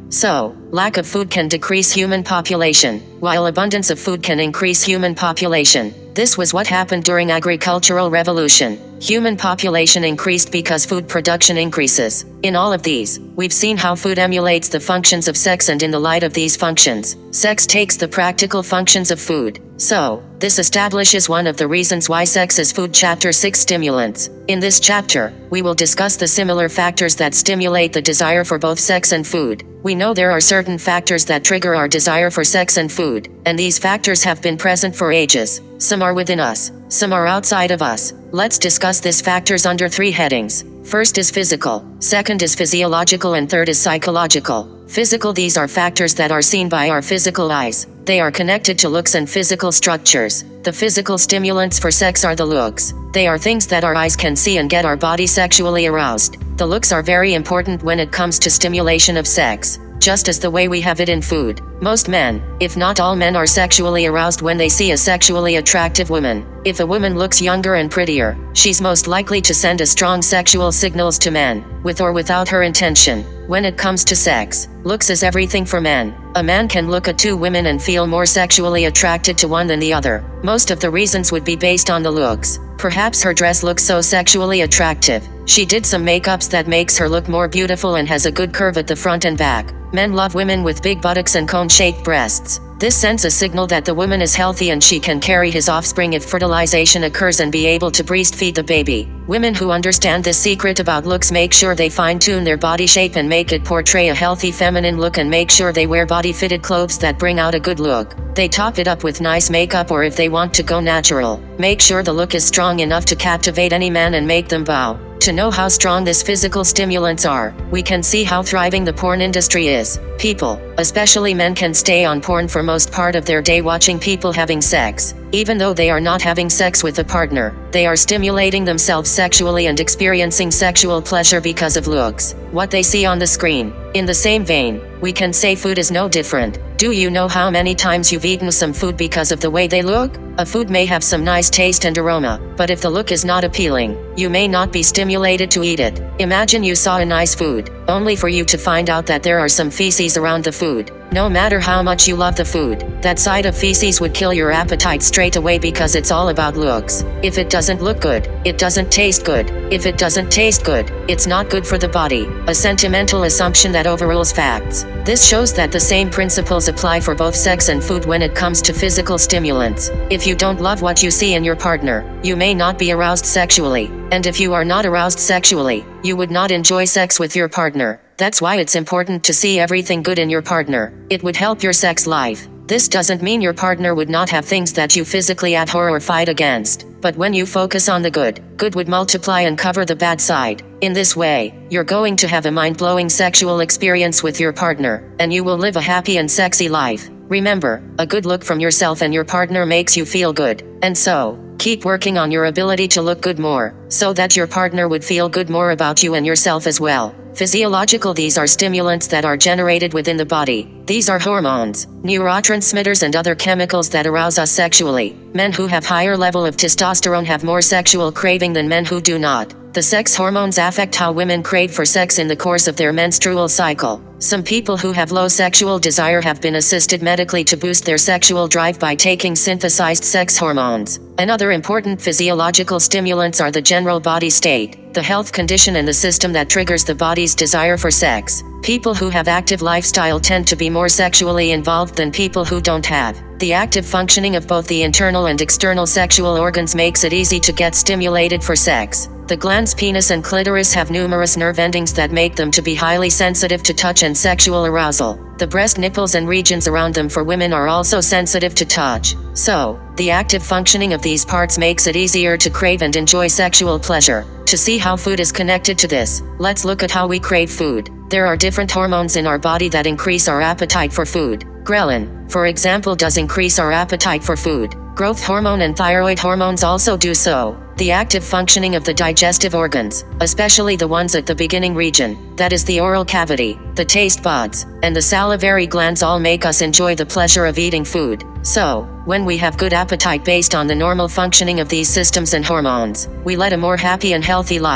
So, lack of food can decrease human population, while abundance of food can increase human population. This was what happened during agricultural revolution. Human population increased because food production increases. In all of these, we've seen how food emulates the functions of sex, and in the light of these functions, sex takes the practical functions of food. So, this establishes one of the reasons why sex is food. Chapter 6 Stimulants. In this chapter, we will discuss the similar factors that stimulate the desire for both sex and food. We know there are certain factors that trigger our desire for sex and food, and these factors have been present for ages. Some are within us, some are outside of us. Let's discuss these factors under 3 headings. First is physical, second is physiological, and third is psychological. Physical: these are factors that are seen by our physical eyes. They are connected to looks and physical structures. The physical stimulants for sex are the looks. They are things that our eyes can see and get our body sexually aroused. The looks are very important when it comes to stimulation of sex, just as the way we have it in food. Most men, if not all men, are sexually aroused when they see a sexually attractive woman. If a woman looks younger and prettier, she's most likely to send a strong sexual signals to men, with or without her intention. When it comes to sex, looks is everything for men. A man can look at 2 women and feel more sexually attracted to one than the other. Most of the reasons would be based on the looks. Perhaps her dress looks so sexually attractive. She did some makeups that makes her look more beautiful and has a good curve at the front and back. Men love women with big buttocks and cone-shaped breasts. This sends a signal that the woman is healthy and she can carry his offspring if fertilization occurs and be able to breastfeed the baby. Women who understand this secret about looks make sure they fine-tune their body shape and make it portray a healthy feminine look, and make sure they wear body-fitted clothes that bring out a good look. They top it up with nice makeup, or if they want to go natural, make sure the look is strong enough to captivate any man and make them bow. To know how strong these physical stimulants are, we can see how thriving the porn industry is. People, especially men, can stay on porn for most part of their day watching people having sex. Even though they are not having sex with a partner, they are stimulating themselves sexually and experiencing sexual pleasure because of looks, what they see on the screen. In the same vein, we can say food is no different. Do you know how many times you've eaten some food because of the way they look? A food may have some nice taste and aroma, but if the look is not appealing, you may not be stimulated to eat it. Imagine you saw a nice food, only for you to find out that there are some feces around the food. No matter how much you love the food, that sight of feces would kill your appetite straight away, because it's all about looks. If it doesn't look good, it doesn't taste good. If it doesn't taste good, it's not good for the body. A sentimental assumption that overrules facts. This shows that the same principles apply for both sex and food when it comes to physical stimulants. If you don't love what you see in your partner, you may not be aroused sexually. And if you are not aroused sexually, you would not enjoy sex with your partner. That's why it's important to see everything good in your partner. It would help your sex life. This doesn't mean your partner would not have things that you physically abhor or fight against. But when you focus on the good, good would multiply and cover the bad side. In this way, you're going to have a mind-blowing sexual experience with your partner, and you will live a happy and sexy life. Remember, a good look from yourself and your partner makes you feel good. And so, keep working on your ability to look good more, so that your partner would feel good more about you and yourself as well. Physiological: these are stimulants that are generated within the body. These are hormones, neurotransmitters, and other chemicals that arouse us sexually. Men who have higher level of testosterone have more sexual craving than men who do not. The sex hormones affect how women crave for sex in the course of their menstrual cycle. Some people who have low sexual desire have been assisted medically to boost their sexual drive by taking synthesized sex hormones. Another important physiological stimulants are the general body state, the health condition, and the system that triggers the body's desire for sex. People who have active lifestyle tend to be more sexually involved than people who don't have. The active functioning of both the internal and external sexual organs makes it easy to get stimulated for sex. The glands penis and clitoris have numerous nerve endings that make them to be highly sensitive to touch and sexual arousal. The breast, nipples, and regions around them for women are also sensitive to touch. So, the active functioning of these parts makes it easier to crave and enjoy sexual pleasure. To see how food is connected to this, let's look at how we crave food. There are different hormones in our body that increase our appetite for food. Ghrelin, for example, does increase our appetite for food. Growth hormone and thyroid hormones also do so. The active functioning of the digestive organs, especially the ones at the beginning region, that is the oral cavity, the taste buds, and the salivary glands, all make us enjoy the pleasure of eating food. So, when we have good appetite based on the normal functioning of these systems and hormones, we lead a more happy and healthy life.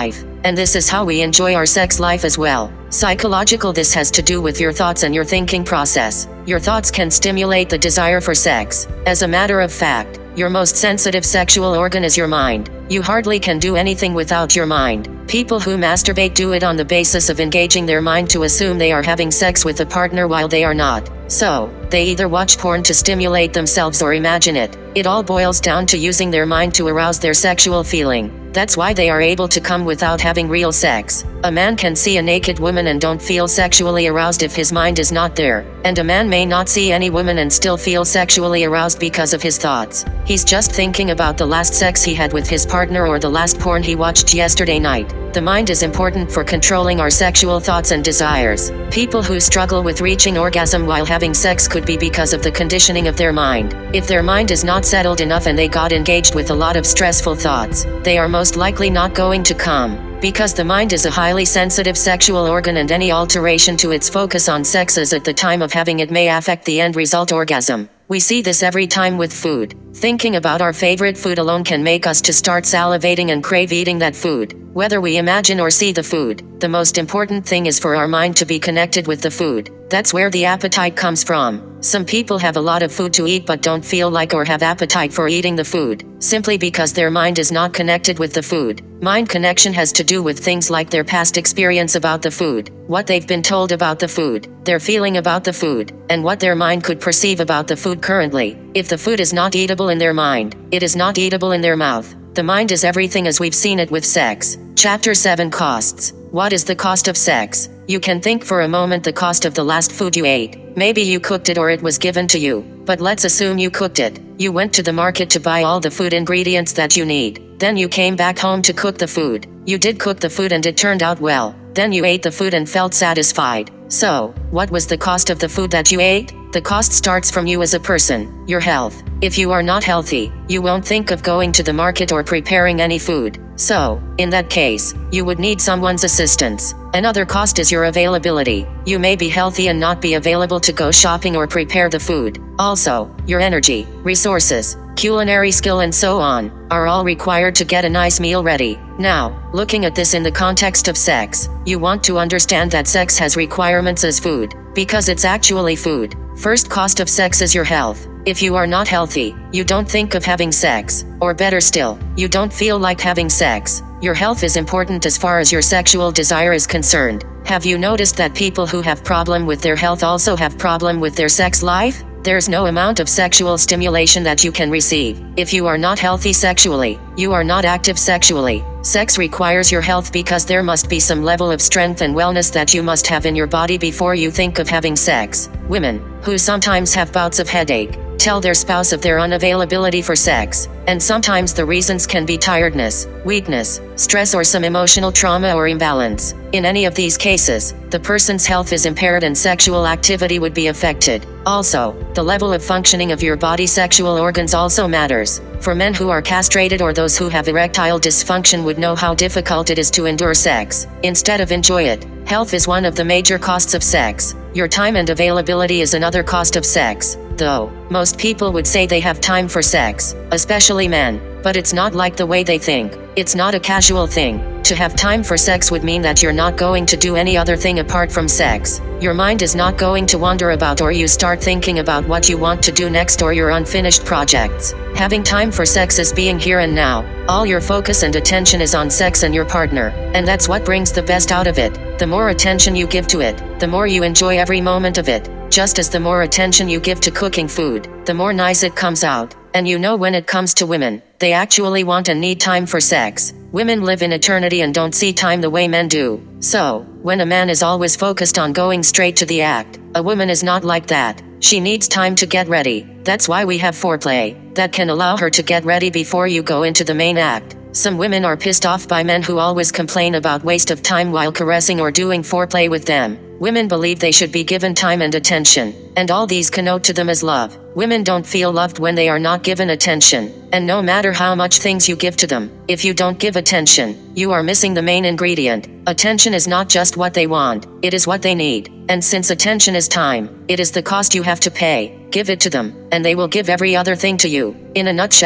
and this is how we enjoy our sex life as well. Psychological. This has to do with your thoughts and your thinking process. Your thoughts can stimulate the desire for sex. As a matter of fact, your most sensitive sexual organ is your mind. You hardly can do anything without your mind. People who masturbate do it on the basis of engaging their mind to assume they are having sex with a partner while they are not. So, they either watch porn to stimulate themselves or imagine it. It all boils down to using their mind to arouse their sexual feeling. That's why they are able to come without having real sex. A man can see a naked woman and don't feel sexually aroused if his mind is not there. And a man may not see any woman and still feel sexually aroused because of his thoughts. He's just thinking about the last sex he had with his partner or the last porn he watched yesterday night. The mind is important for controlling our sexual thoughts and desires. People who struggle with reaching orgasm while having sex could be because of the conditioning of their mind. If their mind is not settled enough and they got engaged with a lot of stressful thoughts, they are most likely not going to come. Because the mind is a highly sensitive sexual organ and any alteration to its focus on sex as at the time of having it may affect the end result orgasm. We see this every time with food. Thinking about our favorite food alone can make us to start salivating and crave eating that food. Whether we imagine or see the food, the most important thing is for our mind to be connected with the food. That's where the appetite comes from. Some people have a lot of food to eat but don't feel like or have appetite for eating the food, simply because their mind is not connected with the food. Mind connection has to do with things like their past experience about the food, what they've been told about the food, their feeling about the food, and what their mind could perceive about the food currently. If the food is not eatable in their mind, it is not eatable in their mouth. The mind is everything as we've seen it with sex. Chapter 7 Costs. What is the cost of sex? You can think for a moment the cost of the last food you ate. Maybe you cooked it or it was given to you. But let's assume you cooked it. You went to the market to buy all the food ingredients that you need. Then you came back home to cook the food. You did cook the food and it turned out well. Then you ate the food and felt satisfied. So, what was the cost of the food that you ate? The cost starts from you as a person, your health. If you are not healthy, you won't think of going to the market or preparing any food. So, in that case, you would need someone's assistance. Another cost is your availability. You may be healthy and not be available to go shopping or prepare the food. Also, your energy, resources, culinary skill and so on, are all required to get a nice meal ready. Now, looking at this in the context of sex, you want to understand that sex has requirements as food, because it's actually food. First cost of sex is your health. If you are not healthy, you don't think of having sex, or better still, you don't feel like having sex. Your health is important as far as your sexual desire is concerned. Have you noticed that people who have problem with their health also have problem with their sex life? There's no amount of sexual stimulation that you can receive. If you are not healthy sexually, you are not active sexually. Sex requires your health because there must be some level of strength and wellness that you must have in your body before you think of having sex. Women, who sometimes have bouts of headache, tell their spouse of their unavailability for sex, and sometimes the reasons can be tiredness, weakness, stress or some emotional trauma or imbalance. In any of these cases, the person's health is impaired and sexual activity would be affected. Also, the level of functioning of your body sexual organs also matters. For men who are castrated or those who have erectile dysfunction would know how difficult it is to endure sex, instead of enjoy it. Health is one of the major costs of sex. Your time and availability is another cost of sex. Though, most people would say they have time for sex, especially men, but it's not like the way they think. It's not a casual thing. To have time for sex would mean that you're not going to do any other thing apart from sex. Your mind is not going to wander about or you start thinking about what you want to do next or your unfinished projects. Having time for sex is being here and now. All your focus and attention is on sex and your partner, and that's what brings the best out of it. The more attention you give to it, the more you enjoy every moment of it. Just as the more attention you give to cooking food, the more nice it comes out. And you know, when it comes to women, they actually want and need time for sex. Women live in eternity and don't see time the way men do. So, when a man is always focused on going straight to the act, a woman is not like that. She needs time to get ready. That's why we have foreplay, that can allow her to get ready before you go into the main act. Some women are pissed off by men who always complain about waste of time while caressing or doing foreplay with them. Women believe they should be given time and attention, and all these connote to them as love. Women don't feel loved when they are not given attention, and no matter how much things you give to them, if you don't give attention, you are missing the main ingredient. Attention is not just what they want, it is what they need. And since attention is time, it is the cost you have to pay. Give it to them, and they will give every other thing to you. In a nutshell,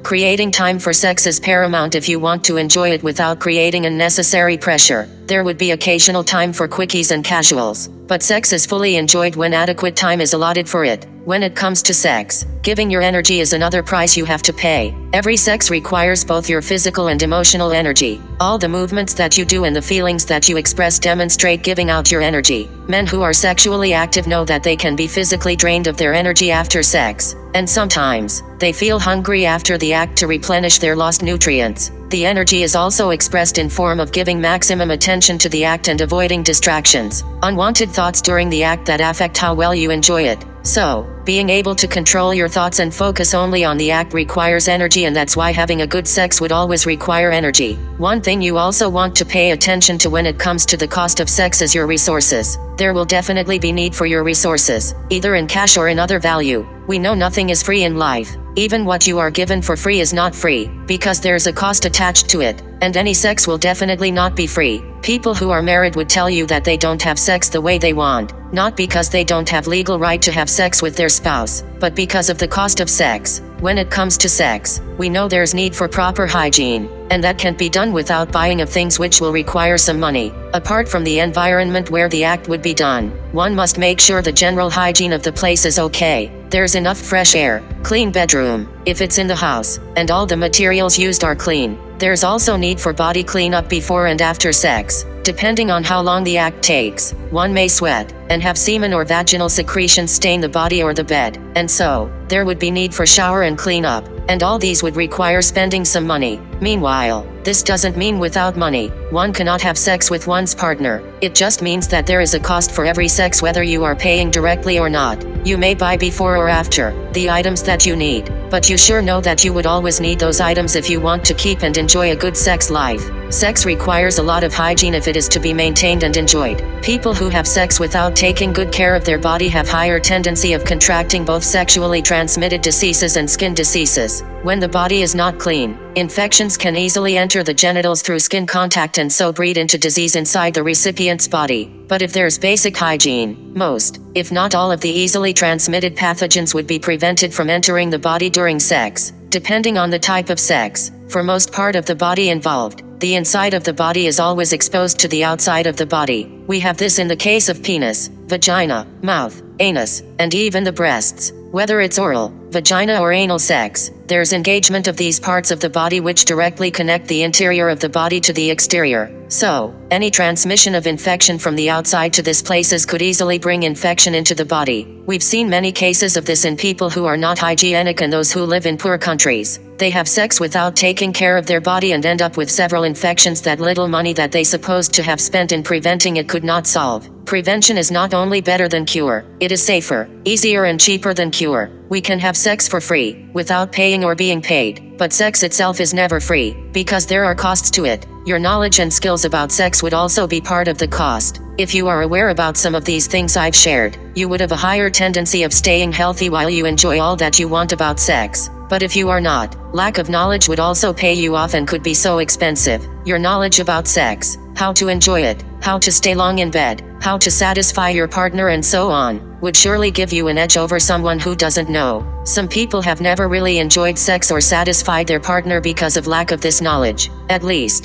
Creating time for sex is paramount if you want to enjoy it without creating unnecessary pressure. There would be occasional time for quickies and casuals, but sex is fully enjoyed when adequate time is allotted for it. When it comes to sex, giving your energy is another price you have to pay. Every sex requires both your physical and emotional energy. All the movements that you do and the feelings that you express demonstrate giving out your energy. Men who are sexually active know that they can be physically drained of their energy after sex, and sometimes they feel hungry after the act to replenish their lost nutrients. The energy is also expressed in form of giving maximum attention to the act and avoiding distractions, unwanted thoughts during the act that affect how well you enjoy it. So, being able to control your thoughts and focus only on the act requires energy, and that's why having a good sex would always require energy. One thing you also want to pay attention to when it comes to the cost of sex is your resources. There will definitely be need for your resources, either in cash or in other value. We know nothing is free in life. Even what you are given for free is not free, because there's a cost attached to it, and any sex will definitely not be free. People who are married would tell you that they don't have sex the way they want, not because they don't have legal right to have sex with their spouse, but because of the cost of sex. When it comes to sex, we know there's need for proper hygiene, and that can't be done without buying of things which will require some money. Apart from the environment where the act would be done, one must make sure the general hygiene of the place is okay. There's enough fresh air, clean bedroom, if it's in the house, and all the materials used are clean. There's also need for body cleanup before and after sex. Depending on how long the act takes, one may sweat and have semen or vaginal secretions stain the body or the bed, and so there would be need for shower and cleanup, and all these would require spending some money. Meanwhile, this doesn't mean without money one cannot have sex with one's partner. It just means that there is a cost for every sex, whether you are paying directly or not. You may buy before or after the items that you need, but you sure know that you would always need those items if you want to keep and enjoy a good sex life. Sex requires a lot of hygiene if it is to be maintained and enjoyed. People who have sex without taking good care of their body have higher tendency of contracting both sexually transmitted diseases and skin diseases. When the body is not clean, infections can easily enter the genitals through skin contact and so breed into disease inside the recipient's body. But if there's basic hygiene, most, if not all of the easily transmitted pathogens would be prevented from entering the body during sex. Depending on the type of sex, for most part of the body involved, the inside of the body is always exposed to the outside of the body. We have this in the case of penis, vagina, mouth, anus, and even the breasts. Whether it's oral, vagina or anal sex, there's engagement of these parts of the body which directly connect the interior of the body to the exterior. So, any transmission of infection from the outside to these places could easily bring infection into the body. We've seen many cases of this in people who are not hygienic and those who live in poor countries. They have sex without taking care of their body and end up with several infections that little money that they supposed to have spent in preventing it could not solve. Prevention is not only better than cure, it is safer, easier and cheaper than cure. We can have sex for free, without paying or being paid, but sex itself is never free, because there are costs to it. Your knowledge and skills about sex would also be part of the cost. If you are aware about some of these things I've shared, you would have a higher tendency of staying healthy while you enjoy all that you want about sex. But if you are not, lack of knowledge would also pay you off and could be so expensive. Your knowledge about sex, how to enjoy it, how to stay long in bed, how to satisfy your partner and so on, would surely give you an edge over someone who doesn't know. Some people have never really enjoyed sex or satisfied their partner because of lack of this knowledge. At least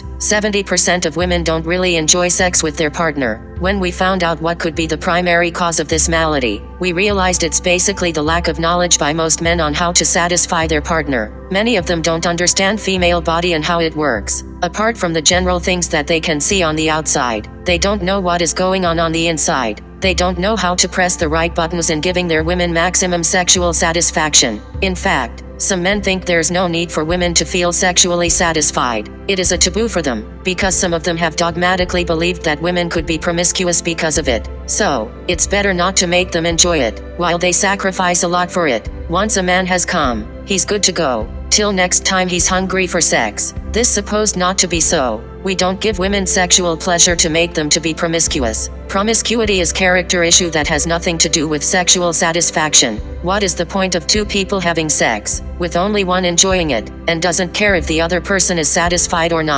70% of women don't really enjoy sex with their partner. When we found out what could be the primary cause of this malady, we realized it's basically the lack of knowledge by most men on how to satisfy their partner. Many of them don't understand female body and how it works. Apart from the general things that they can see on the outside, they don't know what is going on the inside. They don't know how to press the right buttons in giving their women maximum sexual satisfaction. In fact, some men think there's no need for women to feel sexually satisfied. It is a taboo for them, because some of them have dogmatically believed that women could be promiscuous because of it. So, it's better not to make them enjoy it, while they sacrifice a lot for it. Once a man has come, he's good to go. Till next time he's hungry for sex. This supposed not to be so. We don't give women sexual pleasure to make them to be promiscuous. Promiscuity is character issue that has nothing to do with sexual satisfaction. What is the point of two people having sex, with only one enjoying it, and doesn't care if the other person is satisfied or not?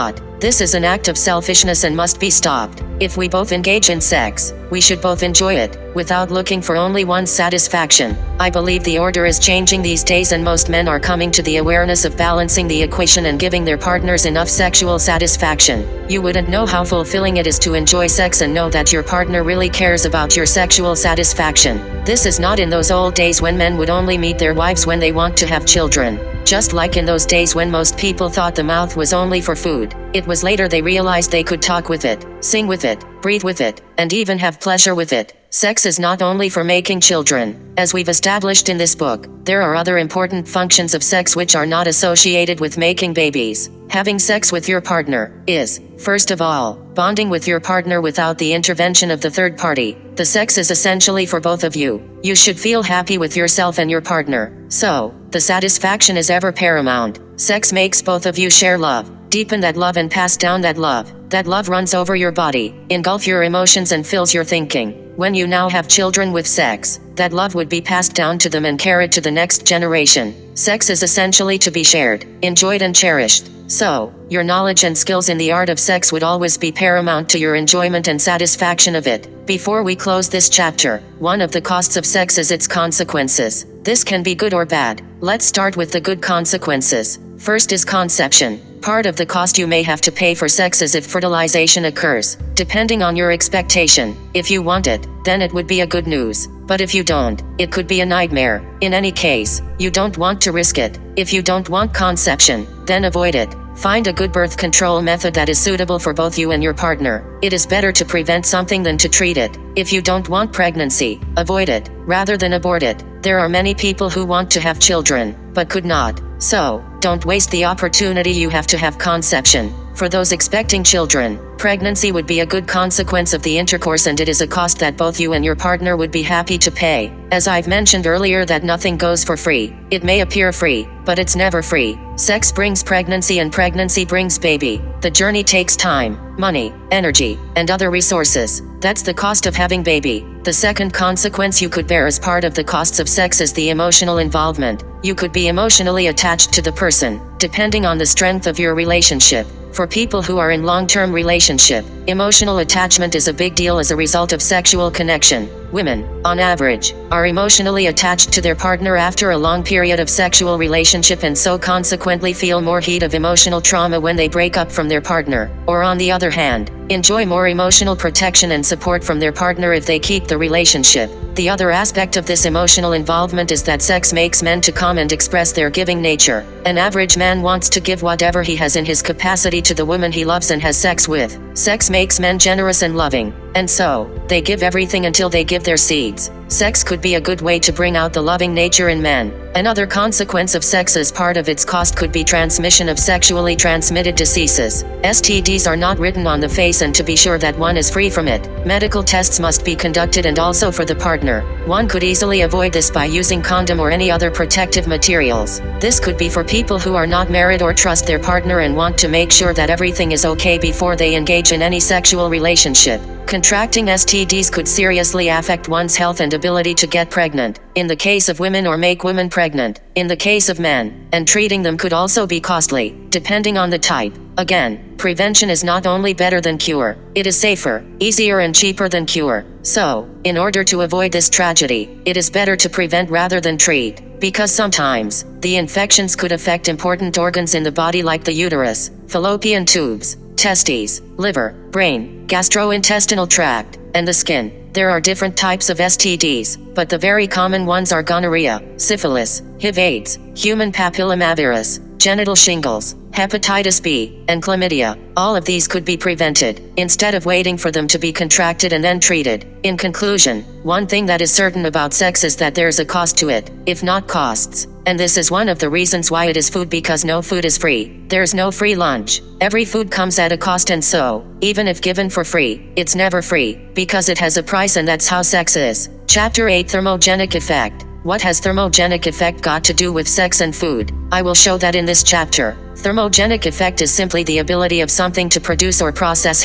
This is an act of selfishness and must be stopped. If we both engage in sex, we should both enjoy it, without looking for only one's satisfaction. I believe the order is changing these days and most men are coming to the awareness of balancing the equation and giving their partners enough sexual satisfaction. You wouldn't know how fulfilling it is to enjoy sex and know that your partner really cares about your sexual satisfaction. This is not in those old days when men would only meet their wives when they want to have children. Just like in those days when most people thought the mouth was only for food, it was later they realized they could talk with it, sing with it, breathe with it, and even have pleasure with it. Sex is not only for making children. As we've established in this book, there are other important functions of sex which are not associated with making babies. Having sex with your partner is, first of all, bonding with your partner without the intervention of the third party. The sex is essentially for both of you. You should feel happy with yourself and your partner. So, the satisfaction is ever paramount. Sex makes both of you share love, deepen that love and pass down that love. That love runs over your body, engulf your emotions and fills your thinking. When you now have children with sex, that love would be passed down to them and carried to the next generation. Sex is essentially to be shared, enjoyed and cherished. So, your knowledge and skills in the art of sex would always be paramount to your enjoyment and satisfaction of it. Before we close this chapter, one of the costs of sex is its consequences. This can be good or bad. Let's start with the good consequences. First is conception. Part of the cost you may have to pay for sex is if fertilization occurs. Depending on your expectation, if you want it, then it would be a good news. But if you don't, it could be a nightmare. In any case, you don't want to risk it. If you don't want conception, then avoid it. Find a good birth control method that is suitable for both you and your partner. It is better to prevent something than to treat it. If you don't want pregnancy, avoid it, rather than abort it. There are many people who want to have children, but could not. So, don't waste the opportunity you have to have conception. For those expecting children, pregnancy would be a good consequence of the intercourse and it is a cost that both you and your partner would be happy to pay. As I've mentioned earlier that nothing goes for free. It may appear free, but it's never free. Sex brings pregnancy and pregnancy brings baby. The journey takes time, money, energy, and other resources. That's the cost of having baby. The second consequence you could bear as part of the costs of sex is the emotional involvement. You could be emotionally attached to the person, depending on the strength of your relationship. For people who are in long-term relationship, emotional attachment is a big deal as a result of sexual connection. Women, on average, are emotionally attached to their partner after a long period of sexual relationship and so consequently feel more heat of emotional trauma when they break up from their partner, or on the other hand, enjoy more emotional protection and support from their partner if they keep the relationship. The other aspect of this emotional involvement is that sex makes men to come and express their giving nature. An average man wants to give whatever he has in his capacity to the woman he loves and has sex with. Sex makes men generous and loving, and so, they give everything until they give their seeds. Sex could be a good way to bring out the loving nature in men. Another consequence of sex as part of its cost could be transmission of sexually transmitted diseases. STDs are not written on the face and to be sure that one is free from it, medical tests must be conducted and also for the partner. One could easily avoid this by using condom or any other protective materials. This could be for people who are not married or trust their partner and want to make sure that everything is okay before they engage in any sexual relationship. Contracting STDs could seriously affect one's health and ability to get pregnant, in the case of women, or make women pregnant, in the case of men, and treating them could also be costly, depending on the type. Again, prevention is not only better than cure, it is safer, easier and cheaper than cure. So, in order to avoid this tragedy, it is better to prevent rather than treat, because sometimes, the infections could affect important organs in the body like the uterus, fallopian tubes, testes, liver, brain, gastrointestinal tract, and the skin. There are different types of STDs, but the very common ones are gonorrhea, syphilis, HIV/AIDS, human papillomavirus, genital shingles, hepatitis B, and chlamydia. All of these could be prevented, instead of waiting for them to be contracted and then treated. In conclusion, one thing that is certain about sex is that there's a cost to it, if not costs. And this is one of the reasons why it is food, because no food is free. There's no free lunch. Every food comes at a cost, and so, even if given for free, it's never free, because it has a price, and that's how sex is. Chapter 8: Thermogenic Effect. What has thermogenic effect got to do with sex and food? I will show that in this chapter. Thermogenic effect is simply the ability of something to produce or process heat.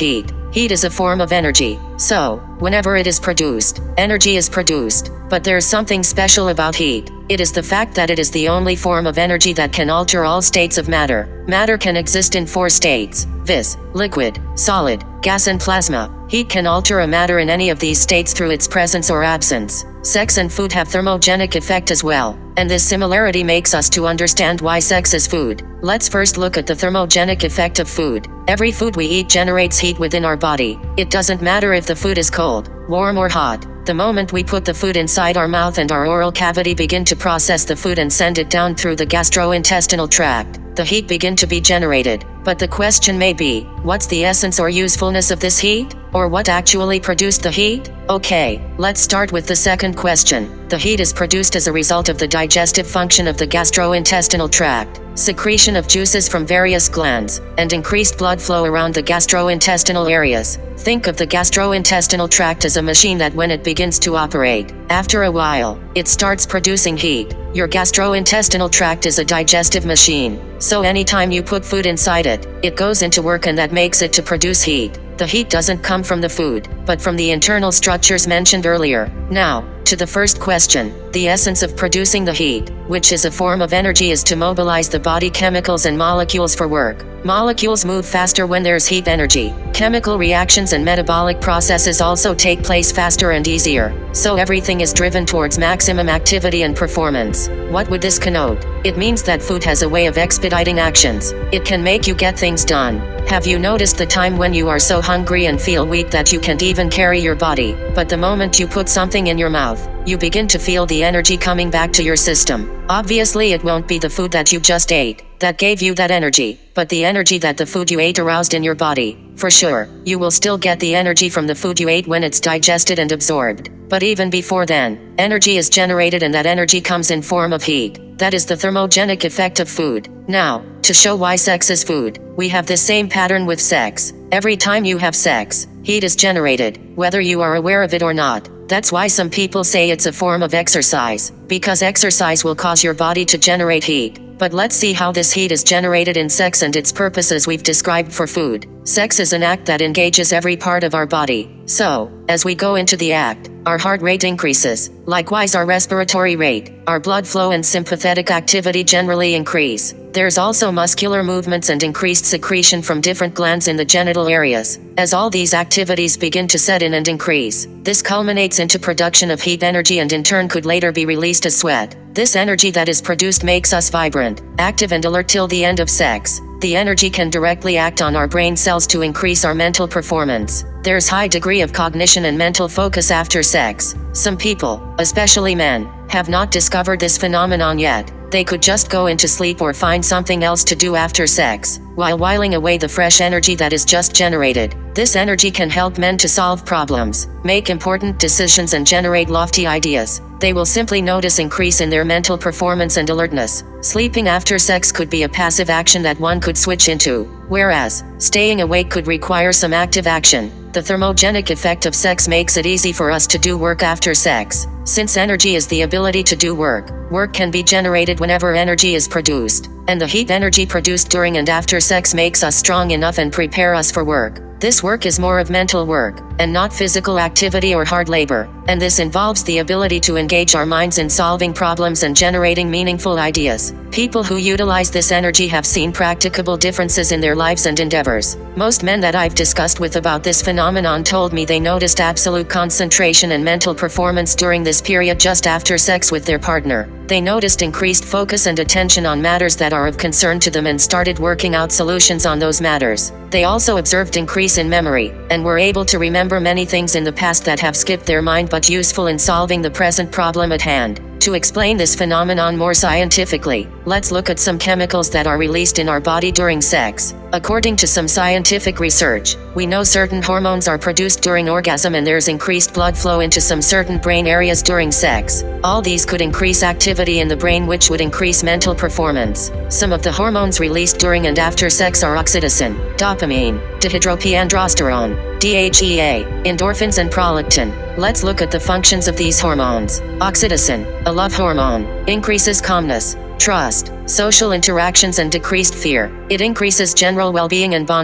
Heat is a form of energy. So, whenever it is produced, energy is produced. But there's something special about heat. It is the fact that it is the only form of energy that can alter all states of matter. Matter can exist in 4 states: viz., liquid, solid, gas and plasma. Heat can alter a matter in any of these states through its presence or absence. Sex and food have thermogenic effect as well, and this similarity makes us to understand why sex is food. Let's first look at the thermogenic effect of food. Every food we eat generates heat within our body. It doesn't matter if the food is cold, warm or hot. The moment we put the food inside our mouth and our oral cavity begin to process the food and send it down through the gastrointestinal tract, the heat begin to be generated. But the question may be, what's the essence or usefulness of this heat? Or what actually produced the heat? Okay, let's start with the second question. The heat is produced as a result of the digestive function of the gastrointestinal tract, secretion of juices from various glands, and increased blood flow around the gastrointestinal areas. Think of the gastrointestinal tract as a machine that when it begins to operate, after a while, it starts producing heat. Your gastrointestinal tract is a digestive machine, so anytime you put food inside it, it goes into work and that makes it to produce heat. The heat doesn't come from the food, but from the internal structures mentioned earlier. Now, to the first question, the essence of producing the heat, which is a form of energy, is to mobilize the body chemicals and molecules for work. Molecules move faster when there's heat energy. Chemical reactions and metabolic processes also take place faster and easier, so everything is driven towards maximum activity and performance. What would this connote? It means that food has a way of expediting actions. It can make you get things done. Have you noticed the time when you are so hungry and feel weak that you can't even carry your body, but the moment you put something in your mouth, you begin to feel the energy coming back to your system? Obviously it won't be the food that you just ate that gave you that energy, but the energy that the food you ate aroused in your body. For sure, you will still get the energy from the food you ate when it's digested and absorbed. But even before then, energy is generated, and that energy comes in form of heat. That is the thermogenic effect of food. Now, to show why sex is food, we have this same pattern with sex. Every time you have sex, heat is generated, whether you are aware of it or not. That's why some people say it's a form of exercise, because exercise will cause your body to generate heat. But let's see how this heat is generated in sex and its purposes we've described for food. Sex is an act that engages every part of our body. So, as we go into the act, our heart rate increases. Likewise, our respiratory rate, our blood flow and sympathetic activity generally increase. There's also muscular movements and increased secretion from different glands in the genital areas. As all these activities begin to set in and increase, this culminates into production of heat energy and in turn could later be released as sweat. This energy that is produced makes us vibrant, active and alert till the end of sex. The energy can directly act on our brain cells to increase our mental performance. There's high degree of cognition and mental focus after sex. Some people, especially men, have not discovered this phenomenon yet. They could just go into sleep or find something else to do after sex, while whiling away the fresh energy that is just generated. This energy can help men to solve problems, make important decisions and generate lofty ideas. They will simply notice increase in their mental performance and alertness. Sleeping after sex could be a passive action that one could switch into, whereas staying awake could require some active action. The thermogenic effect of sex makes it easy for us to do work after sex. Since energy is the ability to do work, work can be generated whenever energy is produced, and the heat energy produced during and after sex makes us strong enough and prepare us for work. This work is more of mental work, and not physical activity or hard labor, and this involves the ability to engage our minds in solving problems and generating meaningful ideas. People who utilize this energy have seen practicable differences in their lives and endeavors. Most men that I've discussed with about this phenomenon told me they noticed absolute concentration and mental performance during this period just after sex with their partner. They noticed increased focus and attention on matters that are of concern to them and started working out solutions on those matters. They also observed increase in memory, and were able to remember many things in the past that have skipped their mind but useful in solving the present problem at hand. To explain this phenomenon more scientifically, let's look at some chemicals that are released in our body during sex. According to some scientific research, we know certain hormones are produced during orgasm and there's increased blood flow into some certain brain areas during sex. All these could increase activity in the brain, which would increase mental performance. Some of the hormones released during and after sex are oxytocin, dopamine, dihydroepiandrosterone, DHEA, endorphins and prolactin. Let's look at the functions of these hormones. Oxytocin, a love hormone, increases calmness, trust, social interactions and decreased fear. It increases general well-being and bonding.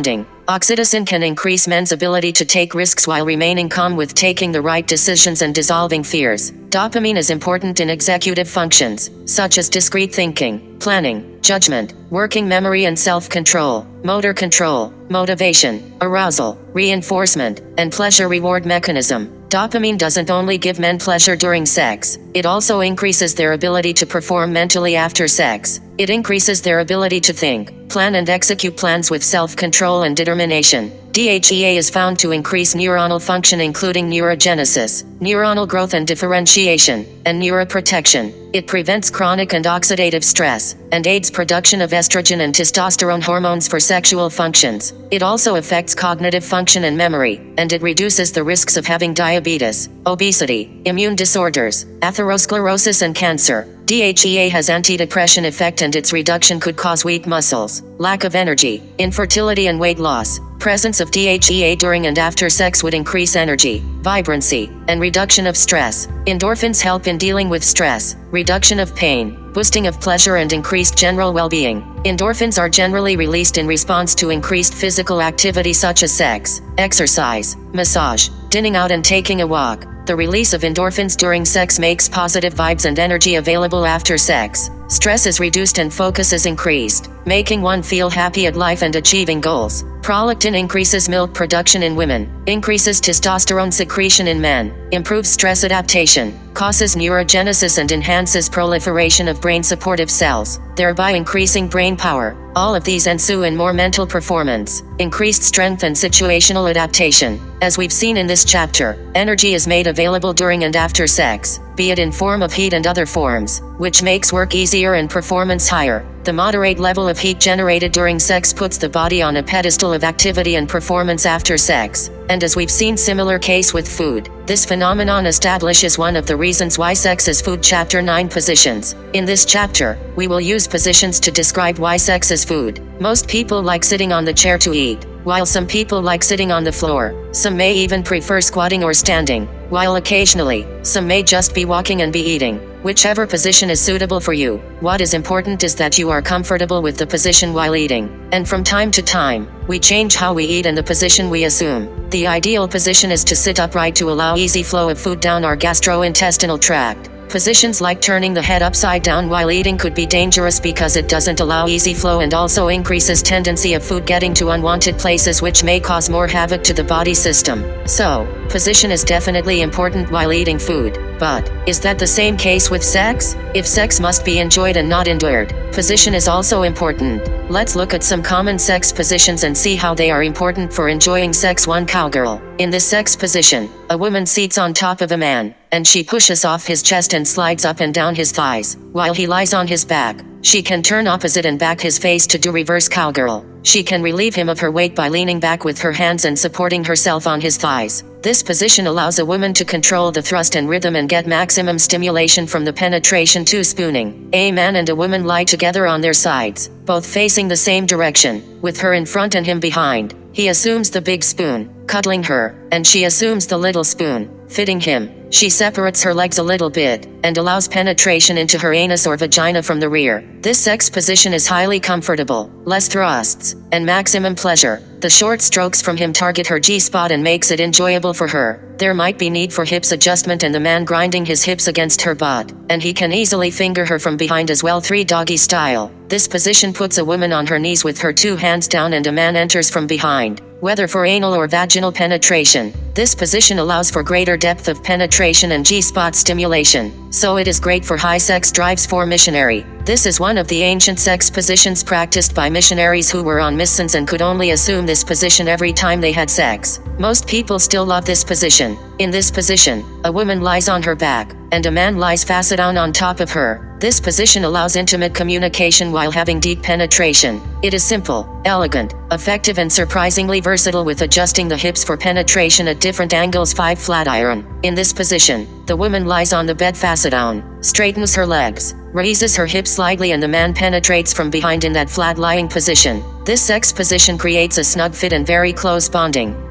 Oxytocin can increase men's ability to take risks while remaining calm with taking the right decisions and dissolving fears. Dopamine is important in executive functions, such as discrete thinking, planning, judgment, working memory and self-control, motor control, motivation, arousal, reinforcement, and pleasure reward mechanism. Dopamine doesn't only give men pleasure during sex, it also increases their ability to perform mentally after sex. It increases their ability to think, plan and execute plans with self-control and determination. DHEA is found to increase neuronal function including neurogenesis, neuronal growth and differentiation, and neuroprotection. It prevents chronic and oxidative stress, and aids production of estrogen and testosterone hormones for sexual functions. It also affects cognitive function and memory, and it reduces the risks of having diabetes, obesity, immune disorders, atherosclerosis and cancer. DHEA has antidepressant effect and its reduction could cause weak muscles, lack of energy, infertility and weight loss. Presence of DHEA during and after sex would increase energy, vibrancy, and reduction of stress. Endorphins help in dealing with stress, reduction of pain, boosting of pleasure and increased general well-being. Endorphins are generally released in response to increased physical activity such as sex, exercise, massage, dining out and taking a walk. The release of endorphins during sex makes positive vibes and energy available after sex. Stress is reduced and focus is increased, making one feel happy at life and achieving goals. Prolactin increases milk production in women, increases testosterone secretion in men, improves stress adaptation, causes neurogenesis and enhances proliferation of brain supportive cells, thereby increasing brain power. All of these ensue in more mental performance, increased strength and situational adaptation. As we've seen in this chapter, energy is made available during and after sex, be it in form of heat and other forms, which makes work easier and performance higher. The moderate level of heat generated during sex puts the body on a pedestal of activity and performance after sex. And as we've seen similar case with food, this phenomenon establishes one of the reasons why sex is food. Chapter 9 Positions. In this chapter, we will use positions to describe why sex is food. Most people like sitting on the chair to eat, while some people like sitting on the floor. Some may even prefer squatting or standing, while occasionally, some may just be walking and be eating. Whichever position is suitable for you, what is important is that you are comfortable with the position while eating. And from time to time, we change how we eat and the position we assume. The ideal position is to sit upright to allow easy flow of food down our gastrointestinal tract. Positions like turning the head upside down while eating could be dangerous because it doesn't allow easy flow and also increases tendency of food getting to unwanted places which may cause more havoc to the body system. So, position is definitely important while eating food. But, is that the same case with sex? If sex must be enjoyed and not endured, position is also important. Let's look at some common sex positions and see how they are important for enjoying sex. 1. Cowgirl. In this sex position, a woman seats on top of a man, and she pushes off his chest and slides up and down his thighs, while he lies on his back. She can turn opposite and back his face to do reverse cowgirl. She can relieve him of her weight by leaning back with her hands and supporting herself on his thighs. This position allows a woman to control the thrust and rhythm and get maximum stimulation from the penetration. 2. Spooning. A man and a woman lie together on their sides, both facing the same direction, with her in front and him behind. He assumes the big spoon, cuddling her, and she assumes the little spoon, fitting him. She separates her legs a little bit, and allows penetration into her anus or vagina from the rear. This sex position is highly comfortable, less thrusts, and maximum pleasure. The short strokes from him target her G-spot and makes it enjoyable for her. There might be need for hips adjustment and the man grinding his hips against her butt, and he can easily finger her from behind as well. 3. Doggy style. This position puts a woman on her knees with her 2 hands down and a man enters from behind, whether for anal or vaginal penetration. This position allows for greater depth of penetration and G-spot stimulation, so it is great for high sex drives. 4. Missionary. This is one of the ancient sex positions practiced by missionaries who were on missions and could only assume this position every time they had sex. Most people still love this position. In this position, a woman lies on her back, and a man lies face down on top of her. This position allows intimate communication while having deep penetration. It is simple, elegant, effective and surprisingly versatile with adjusting the hips for penetration at different angles. 5. Flatiron. In this position, the woman lies on the bed face down, straightens her legs, raises her hips slightly and the man penetrates from behind in that flat lying position. This sex position creates a snug fit and very close bonding,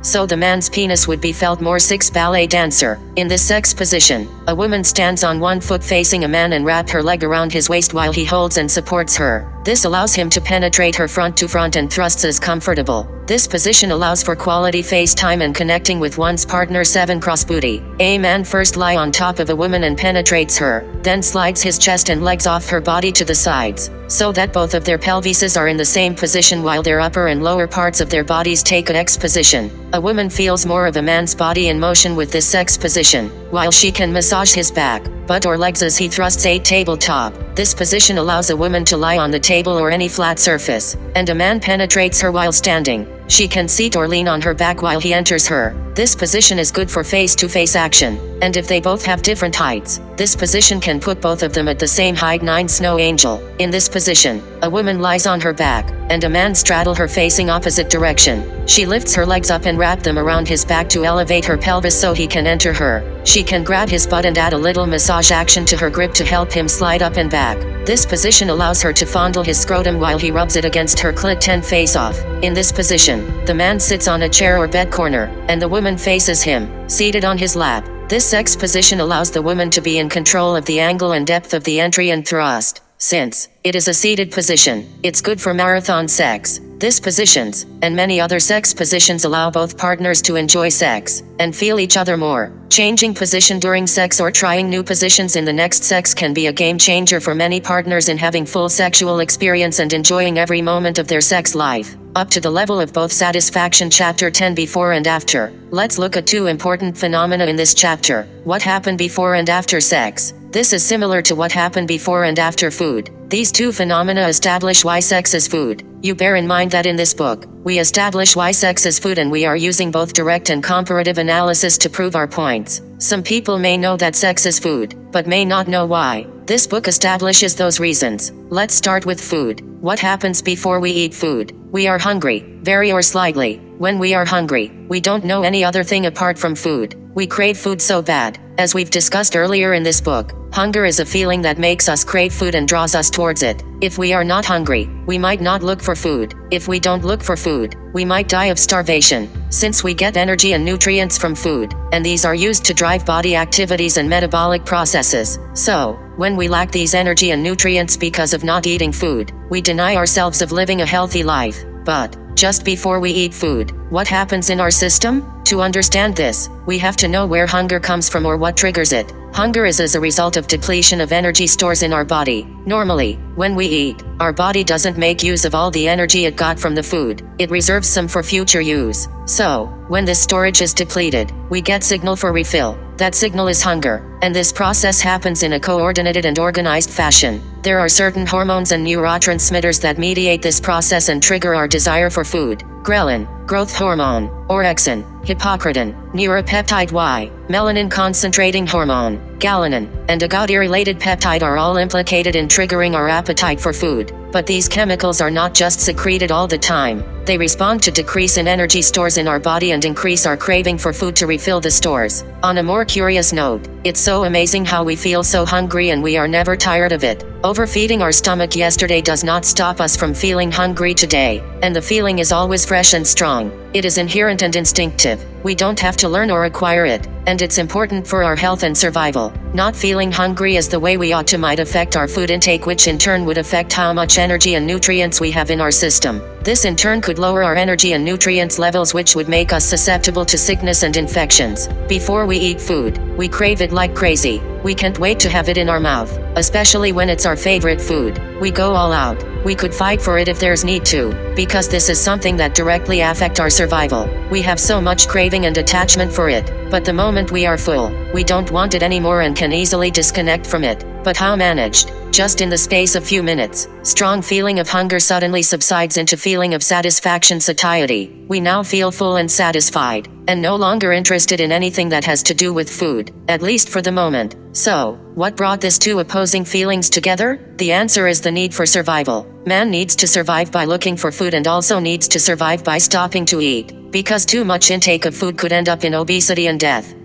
so the man's penis would be felt more. 6. Ballet dancer. In this sex position, a woman stands on one foot facing a man and wraps her leg around his waist while he holds and supports her. This allows him to penetrate her front to front and thrusts as comfortable. This position allows for quality face time and connecting with one's partner. 7. Cross booty. A man first lies on top of a woman and penetrates her, then slides his chest and legs off her body to the sides, so that both of their pelvises are in the same position while their upper and lower parts of their bodies take an X position. A woman feels more of a man's body in motion with this sex position, while she can massage his back, butt or legs as he thrusts. 8. Tabletop. This position allows a woman to lie on the table or any flat surface, and a man penetrates her while standing. She can sit or lean on her back while he enters her. This position is good for face-to-face action, and if they both have different heights, this position can put both of them at the same height. 9. Snow angel. In this position, a woman lies on her back, and a man straddles her facing opposite direction. She lifts her legs up and wraps them around his back to elevate her pelvis so he can enter her. She can grab his butt and add a little massage action to her grip to help him slide up and back. This position allows her to fondle his scrotum while he rubs it against her clit. 10. Face off. In this position, the man sits on a chair or bed corner, and the woman faces him, seated on his lap. This sex position allows the woman to be in control of the angle and depth of the entry and thrust. Since it is a seated position, it's good for marathon sex. This positions, and many other sex positions, allow both partners to enjoy sex and feel each other more. Changing position during sex or trying new positions in the next sex can be a game changer for many partners in having full sexual experience and enjoying every moment of their sex life, up to the level of both satisfaction. Chapter 10. Before and after. Let's look at 2 important phenomena in this chapter. What happened before and after sex. This is similar to what happened before and after food. These 2 phenomena establish why sex is food. You bear in mind that in this book, we establish why sex is food, and we are using both direct and comparative analysis to prove our points. Some people may know that sex is food, but may not know why. This book establishes those reasons. Let's start with food. What happens before we eat food? We are hungry, very or slightly. When we are hungry, we don't know any other thing apart from food. We crave food so bad. As we've discussed earlier in this book, hunger is a feeling that makes us crave food and draws us towards it. If we are not hungry, we might not look for food. If we don't look for food, we might die of starvation, since we get energy and nutrients from food, and these are used to drive body activities and metabolic processes. So, when we lack these energy and nutrients because of not eating food, we deny ourselves of living a healthy life. But just before we eat food, what happens in our system? To understand this, we have to know where hunger comes from or what triggers it. Hunger is as a result of depletion of energy stores in our body. Normally, when we eat, our body doesn't make use of all the energy it got from the food. It reserves some for future use. So, when this storage is depleted, we get signal for refill. That signal is hunger, and this process happens in a coordinated and organized fashion. There are certain hormones and neurotransmitters that mediate this process and trigger our desire for food. Ghrelin, growth hormone, orexin, hypocretin, neuropeptide Y, melanin concentrating hormone, galanin, and a gout-related peptide are all implicated in triggering our appetite for food. But these chemicals are not just secreted all the time. They respond to decrease in energy stores in our body and increase our craving for food to refill the stores. On a more curious note, it's so amazing how we feel so hungry and we are never tired of it. Overfeeding our stomach yesterday does not stop us from feeling hungry today, and the feeling is always fresh and strong. It is inherent and instinctive. We don't have to learn or acquire it, and it's important for our health and survival. Not feeling hungry as the way we ought to might affect our food intake, which in turn would affect how much energy and nutrients we have in our system. This in turn could lower our energy and nutrients levels, which would make us susceptible to sickness and infections. Before we eat food, we crave it like crazy. We can't wait to have it in our mouth, especially when it's our favorite food. We go all out. We could fight for it if there's need to, because this is something that directly affects our survival. We have so much craving and attachment for it, but the moment we are full, we don't want it anymore and can easily disconnect from it. But how managed? Just in the space of few minutes, strong feeling of hunger suddenly subsides into feeling of satisfaction, satiety. We now feel full and satisfied, and no longer interested in anything that has to do with food, at least for the moment. So, what brought these 2 opposing feelings together? The answer is the need for survival. Man needs to survive by looking for food and also needs to survive by stopping to eat, because too much intake of food could end up in obesity and death.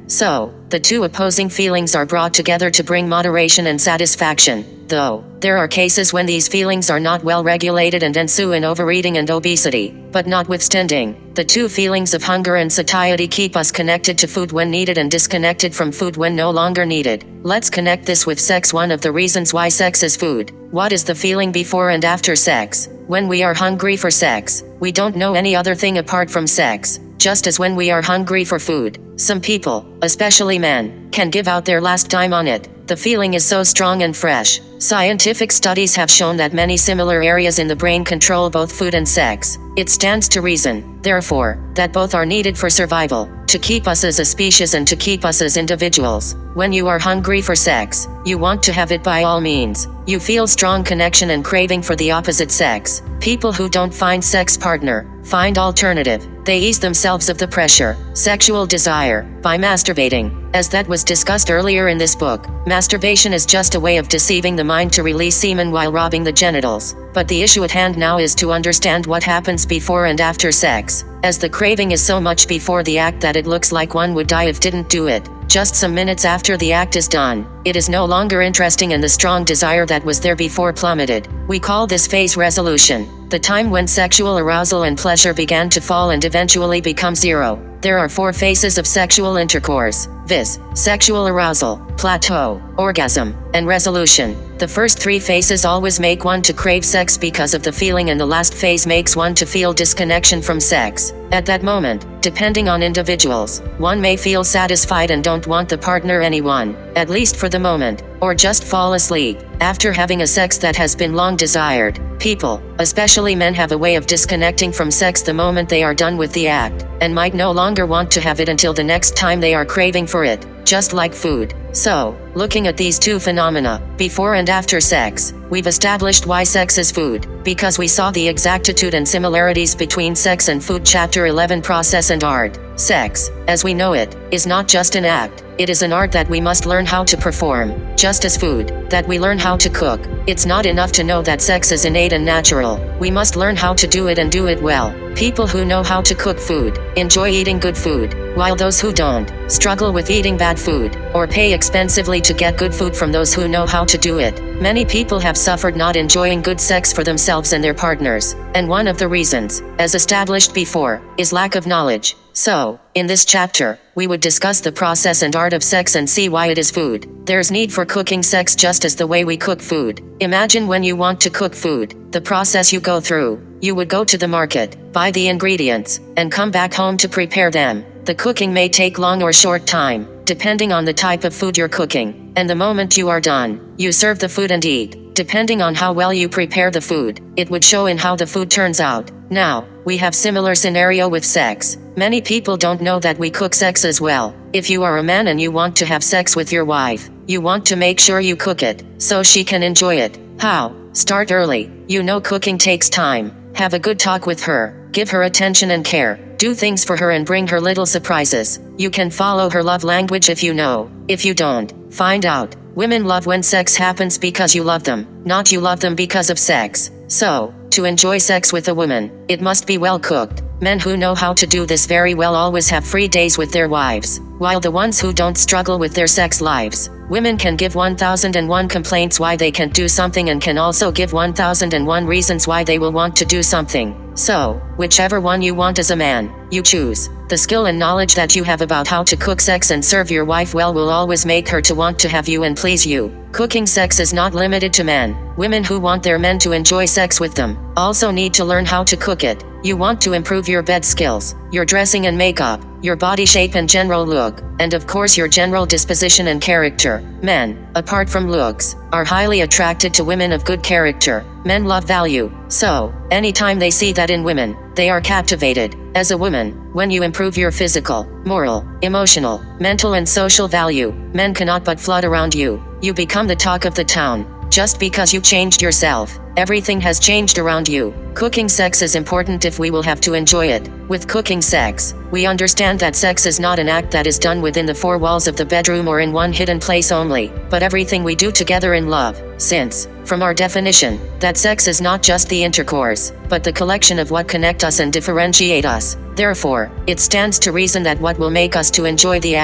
So, the two opposing feelings are brought together to bring moderation and satisfaction, though there are cases when these feelings are not well regulated and ensue in overeating and obesity. But notwithstanding, the two feelings of hunger and satiety keep us connected to food when needed and disconnected from food when no longer needed. Let's connect this with sex. One of the reasons why sex is food. What is the feeling before and after sex? When we are hungry for sex, we don't know any other thing apart from sex. Just as when we are hungry for food, some people, especially men, can give out their last dime on it. The feeling is so strong and fresh. Scientific studies have shown that many similar areas in the brain control both food and sex. It stands to reason, therefore, that both are needed for survival, to keep us as a species and to keep us as individuals. When you are hungry for sex, you want to have it by all means. You feel strong connection and craving for the opposite sex. People who don't find sex partner, find alternative. They ease themselves of the pressure, sexual desire, by masturbating. As that was discussed earlier in this book, masturbation is just a way of deceiving the mind to release semen while robbing the genitals. But the issue at hand now is to understand what happens before and after sex, as the craving is so much before the act that it looks like one would die if didn't do it. Just some minutes after the act is done, it is no longer interesting and the strong desire that was there before plummeted. We call this phase resolution, the time when sexual arousal and pleasure began to fall and eventually become zero. There are 4 phases of sexual intercourse, viz., sexual arousal, plateau, orgasm, and resolution. The first 3 phases always make one to crave sex because of the feeling, and the last phase makes one to feel disconnection from sex. At that moment, depending on individuals, one may feel satisfied and don't want the partner anyone, at least for the moment, or just fall asleep after having a sex that has been long desired. People, especially men, have a way of disconnecting from sex the moment they are done with the act, and might no longer want to have it until the next time they are craving for it, just like food. So, looking at these two phenomena, before and after sex, we've established why sex is food, because we saw the exactitude and similarities between sex and food. Chapter 11, Process and Art. Sex, as we know it, is not just an act. It is an art that we must learn how to perform, just as food, that we learn how to cook. It's not enough to know that sex is innate and natural. We must learn how to do it and do it well. People who know how to cook food, enjoy eating good food, while those who don't, struggle with eating bad food, or pay expensively to get good food from those who know how to do it. Many people have suffered not enjoying good sex for themselves and their partners, and one of the reasons, as established before, is lack of knowledge. So, in this chapter, we would discuss the process and art of sex and see why it is food. There's need for cooking sex just as the way we cook food. Imagine when you want to cook food, the process you go through. You would go to the market, buy the ingredients, and come back home to prepare them. The cooking may take long or short time, depending on the type of food you're cooking, and the moment you are done, you serve the food and eat. Depending on how well you prepare the food, it would show in how the food turns out. Now, we have similar scenario with sex. Many people don't know that we cook sex as well. If you are a man and you want to have sex with your wife, you want to make sure you cook it, so she can enjoy it. How? Start early. You know cooking takes time. Have a good talk with her. Give her attention and care. Do things for her and bring her little surprises. You can follow her love language if you know. If you don't, find out. Women love when sex happens because you love them, not you love them because of sex. So, to enjoy sex with a woman, it must be well cooked. Men who know how to do this very well always have free days with their wives, while the ones who don't struggle with their sex lives. Women can give 1001 complaints why they can't do something and can also give 1001 reasons why they will want to do something. So, whichever one you want as a man, you choose. The skill and knowledge that you have about how to cook sex and serve your wife well will always make her to want to have you and please you. Cooking sex is not limited to men. Women who want their men to enjoy sex with them also need to learn how to cook it. You want to improve your bed skills, your dressing and makeup, your body shape and general look, and of course your general disposition and character. Men, apart from looks, are highly attracted to women of good character. Men love value, so, anytime they see that in women, they are captivated. As a woman, when you improve your physical, moral, emotional, mental and social value, men cannot but flood around you. You become the talk of the town. Just because you changed yourself, everything has changed around you. Cooking sex is important if we will have to enjoy it. With cooking sex, we understand that sex is not an act that is done within the 4 walls of the bedroom or in one hidden place only, but everything we do together in love. Since, from our definition, that sex is not just the intercourse, but the collection of what connect us and differentiate us. Therefore, it stands to reason that what will make us to enjoy the act,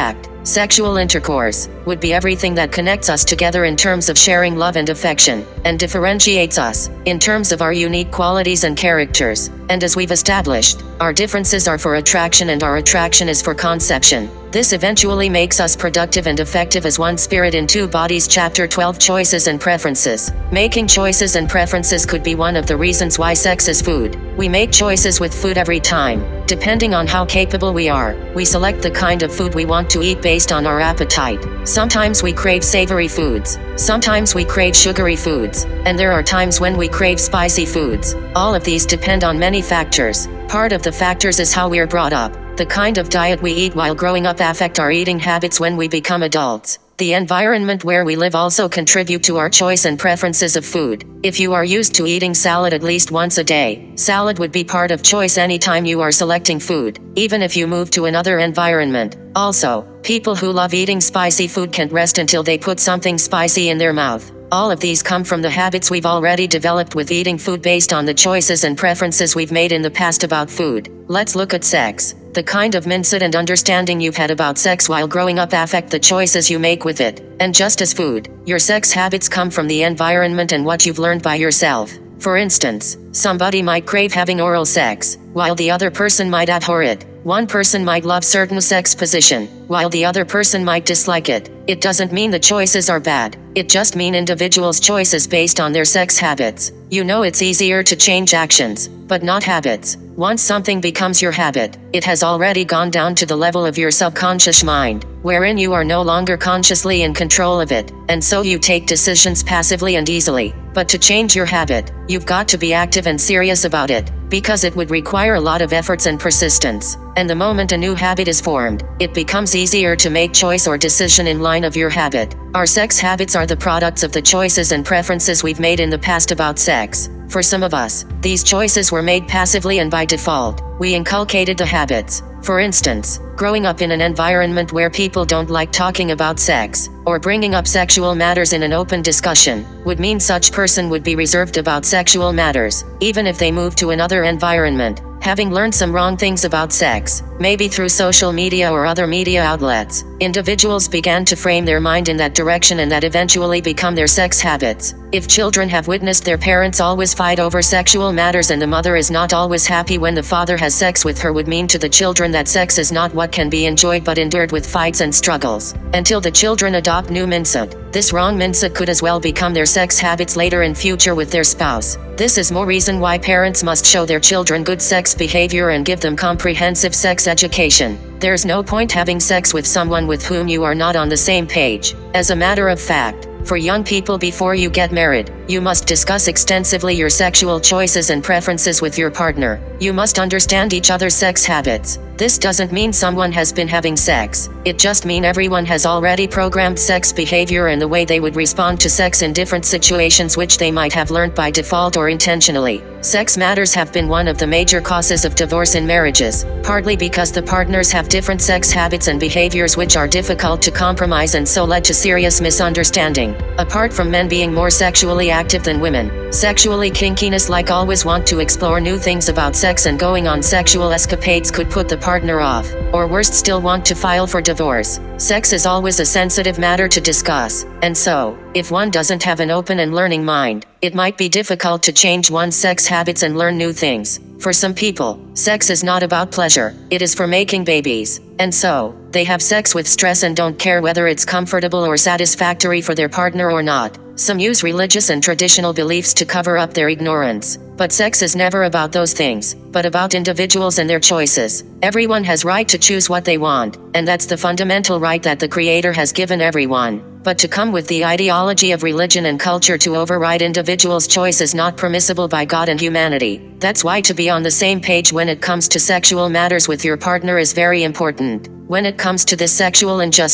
Sexual intercourse would be everything that connects us together in terms of sharing love and affection, and differentiates us in terms of our unique qualities and characters. And as we've established, our differences are for attraction and our attraction is for conception. This eventually makes us productive and effective as one spirit in two bodies. Chapter 12, Choices and Preferences. Making choices and preferences could be one of the reasons why sex is food. We make choices with food every time. Depending on how capable we are, we select the kind of food we want to eat based on our appetite. Sometimes we crave savory foods. Sometimes we crave sugary foods. And there are times when we crave spicy foods. All of these depend on many factors. Part of the factors is how we're brought up. The kind of diet we eat while growing up affect our eating habits when we become adults. The environment where we live also contribute to our choice and preferences of food. If you are used to eating salad at least once a day, salad would be part of choice anytime you are selecting food, even if you move to another environment. Also, people who love eating spicy food can't rest until they put something spicy in their mouth. All of these come from the habits we've already developed with eating food based on the choices and preferences we've made in the past about food. Let's look at sex. The kind of mindset and understanding you've had about sex while growing up affect the choices you make with it. And just as food, your sex habits come from the environment and what you've learned by yourself. For instance, somebody might crave having oral sex, while the other person might abhor it. One person might love certain sex position, while the other person might dislike it. It doesn't mean the choices are bad. It just means individuals' choices based on their sex habits. You know, it's easier to change actions, but not habits. Once something becomes your habit, it has already gone down to the level of your subconscious mind, wherein you are no longer consciously in control of it, and so you take decisions passively and easily. But to change your habit, you've got to be active and serious about it, because it would require a lot of efforts and persistence. And the moment a new habit is formed, it becomes easier to make choice or decision in line of your habit. Our sex habits are the products of the choices and preferences we've made in the past about sex. For some of us, these choices were made passively and by default. We inculcated the habits. For instance, growing up in an environment where people don't like talking about sex, or bringing up sexual matters in an open discussion, would mean such person would be reserved about sexual matters, even if they move to another environment. Having learned some wrong things about sex, maybe through social media or other media outlets, individuals began to frame their mind in that direction, and that eventually become their sex habits. If children have witnessed their parents always fight over sexual matters and the mother is not always happy when the father has sex with her, would mean to the children that sex is not what can be enjoyed but endured with fights and struggles. Until the children adopt new mindset, this wrong mindset could as well become their sex habits later in future with their spouse. This is more reason why parents must show their children good sex behavior and give them comprehensive sex education. There's no point having sex with someone with whom you are not on the same page. As a matter of fact, for young people before you get married, you must discuss extensively your sexual choices and preferences with your partner. You must understand each other's sex habits. This doesn't mean someone has been having sex. It just means everyone has already programmed sex behavior and the way they would respond to sex in different situations, which they might have learned by default or intentionally. Sex matters have been one of the major causes of divorce in marriages, partly because the partners have different sex habits and behaviors which are difficult to compromise and so led to serious misunderstanding. Apart from men being more sexually active than women, sexually kinkiness, like always want to explore new things about sex and going on sexual escapades, could put the partner off, or worst still, want to file for divorce. Sex is always a sensitive matter to discuss, and so, if one doesn't have an open and learning mind, it might be difficult to change one's sex habits and learn new things. For some people, sex is not about pleasure, it is for making babies. And so, they have sex with stress and don't care whether it's comfortable or satisfactory for their partner or not. Some use religious and traditional beliefs to cover up their ignorance. But sex is never about those things, but about individuals and their choices. Everyone has right to choose what they want, and that's the fundamental right that the Creator has given everyone. But to come with the ideology of religion and culture to override individuals' choice is not permissible by God and humanity. That's why to be on the same page when it comes to sexual matters with your partner is very important. When it comes to this sexual injustice,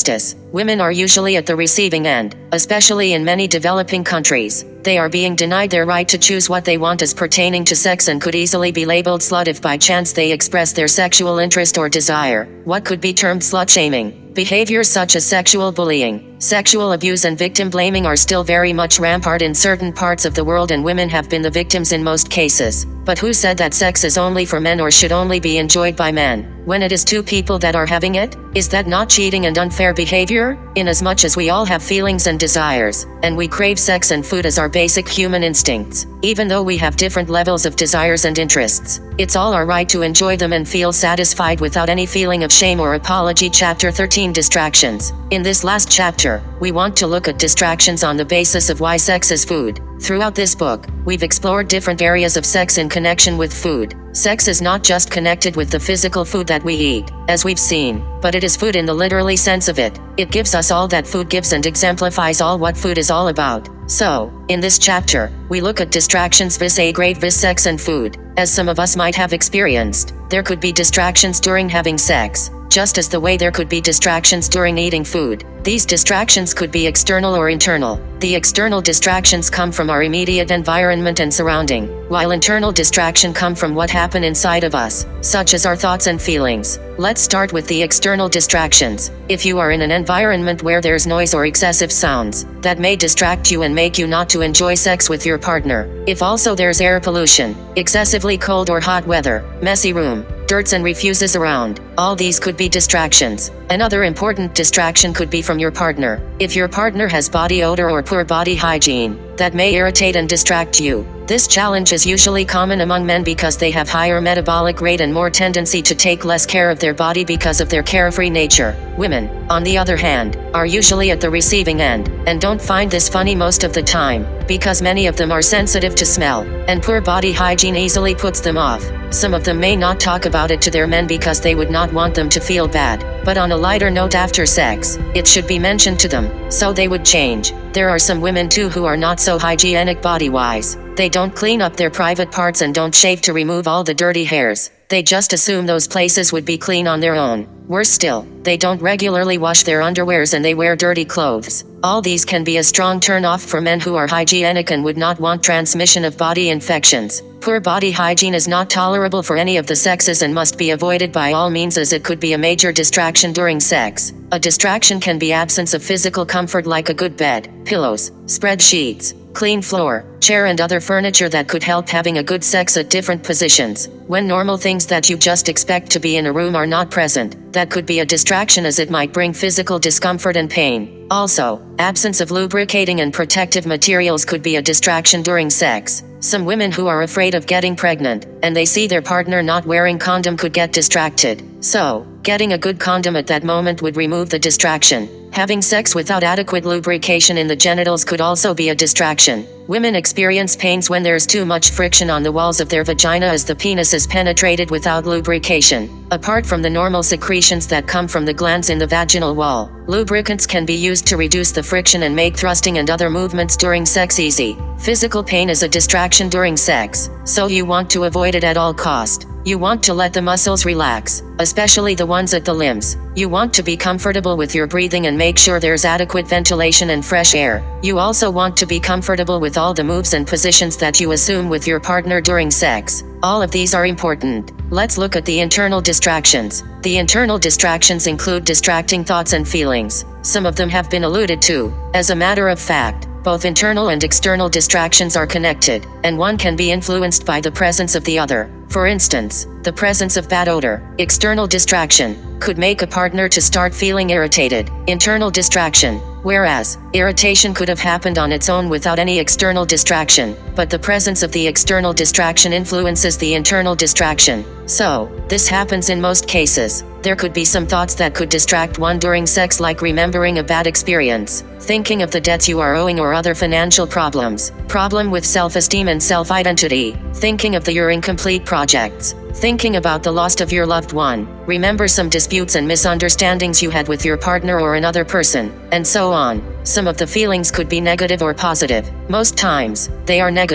Women are usually at the receiving end, especially in many developing countries. They are being denied their right to choose what they want as pertaining to sex and could easily be labeled slut if by chance they express their sexual interest or desire. What could be termed slut-shaming? Behaviors such as sexual bullying, sexual abuse and victim blaming are still very much rampant in certain parts of the world, and women have been the victims in most cases. But who said that sex is only for men or should only be enjoyed by men? When it is two people that are having it, is that not cheating and unfair behavior? Inasmuch as we all have feelings and desires, and we crave sex and food as our basic human instincts, even though we have different levels of desires and interests, it's all our right to enjoy them and feel satisfied without any feeling of shame or apology. Chapter 13, Distractions. In this last chapter, we want to look at distractions on the basis of why sex is food. Throughout this book, we've explored different areas of sex in connection with food. Sex is not just connected with the physical food that we eat, as we've seen, but it is food in the literally sense of it. It gives us all that food gives and exemplifies all what food is all about. So, in this chapter, we look at distractions vis a grade vis sex and food. As some of us might have experienced, there could be distractions during having sex, just as the way there could be distractions during eating food. These distractions could be external or internal. The external distractions come from our immediate environment and surrounding, while internal distraction come from what happen inside of us, such as our thoughts and feelings. Let's start with the external distractions. If you are in an environment where there's noise or excessive sounds, that may distract you and make you not to enjoy sex with your partner. If also there's air pollution, excessively cold or hot weather, messy room, dirts and refuses around, all these could be distractions. Another important distraction could be from your partner. If your partner has body odor or poor body hygiene, that may irritate and distract you. This challenge is usually common among men because they have higher metabolic rate and more tendency to take less care of their body because of their carefree nature. Women, on the other hand, are usually at the receiving end, and don't find this funny most of the time, because many of them are sensitive to smell, and poor body hygiene easily puts them off. Some of them may not talk about it to their men because they would not want them to feel bad, but on a lighter note after sex, it should be mentioned to them, so they would change. There are some women too who are not so hygienic body-wise. They don't clean up their private parts and don't shave to remove all the dirty hairs. They just assume those places would be clean on their own. Worse still, they don't regularly wash their underwears and they wear dirty clothes. All these can be a strong turn-off for men who are hygienic and would not want transmission of body infections. Poor body hygiene is not tolerable for any of the sexes and must be avoided by all means, as it could be a major distraction during sex. A distraction can be absence of physical comfort like a good bed, pillows, spread sheets, clean floor, chair and other furniture that could help having a good sex at different positions. When normal things that you just expect to be in a room are not present, that could be a distraction as it might bring physical discomfort and pain. Also, absence of lubricating and protective materials could be a distraction during sex. Some women who are afraid of getting pregnant, and they see their partner not wearing condom, could get distracted. So, getting a good condom at that moment would remove the distraction. Having sex without adequate lubrication in the genitals could also be a distraction. Women experience pains when there's too much friction on the walls of their vagina as the penis is penetrated without lubrication. Apart from the normal secretions that come from the glands in the vaginal wall, lubricants can be used to reduce the friction and make thrusting and other movements during sex easy. Physical pain is a distraction during sex, so you want to avoid it at all cost. You want to let the muscles relax, especially the ones at the limbs. You want to be comfortable with your breathing and make sure there's adequate ventilation and fresh air. You also want to be comfortable with all the moves and positions that you assume with your partner during sex. All of these are important. Let's look at the internal distractions. The internal distractions include distracting thoughts and feelings. Some of them have been alluded to. As a matter of fact, both internal and external distractions are connected, and one can be influenced by the presence of the other. For instance, the presence of bad odor, external distraction, could make a partner to start feeling irritated, internal distraction, whereas irritation could have happened on its own without any external distraction, but the presence of the external distraction influences the internal distraction. So, this happens in most cases. There could be some thoughts that could distract one during sex, like remembering a bad experience, thinking of the debts you are owing or other financial problems, problem with self-esteem and self-identity, thinking of your incomplete projects, thinking about the loss of your loved one, remember some disputes and misunderstandings you had with your partner or another person, and so on. Some of the feelings could be negative or positive. Most times, they are negative,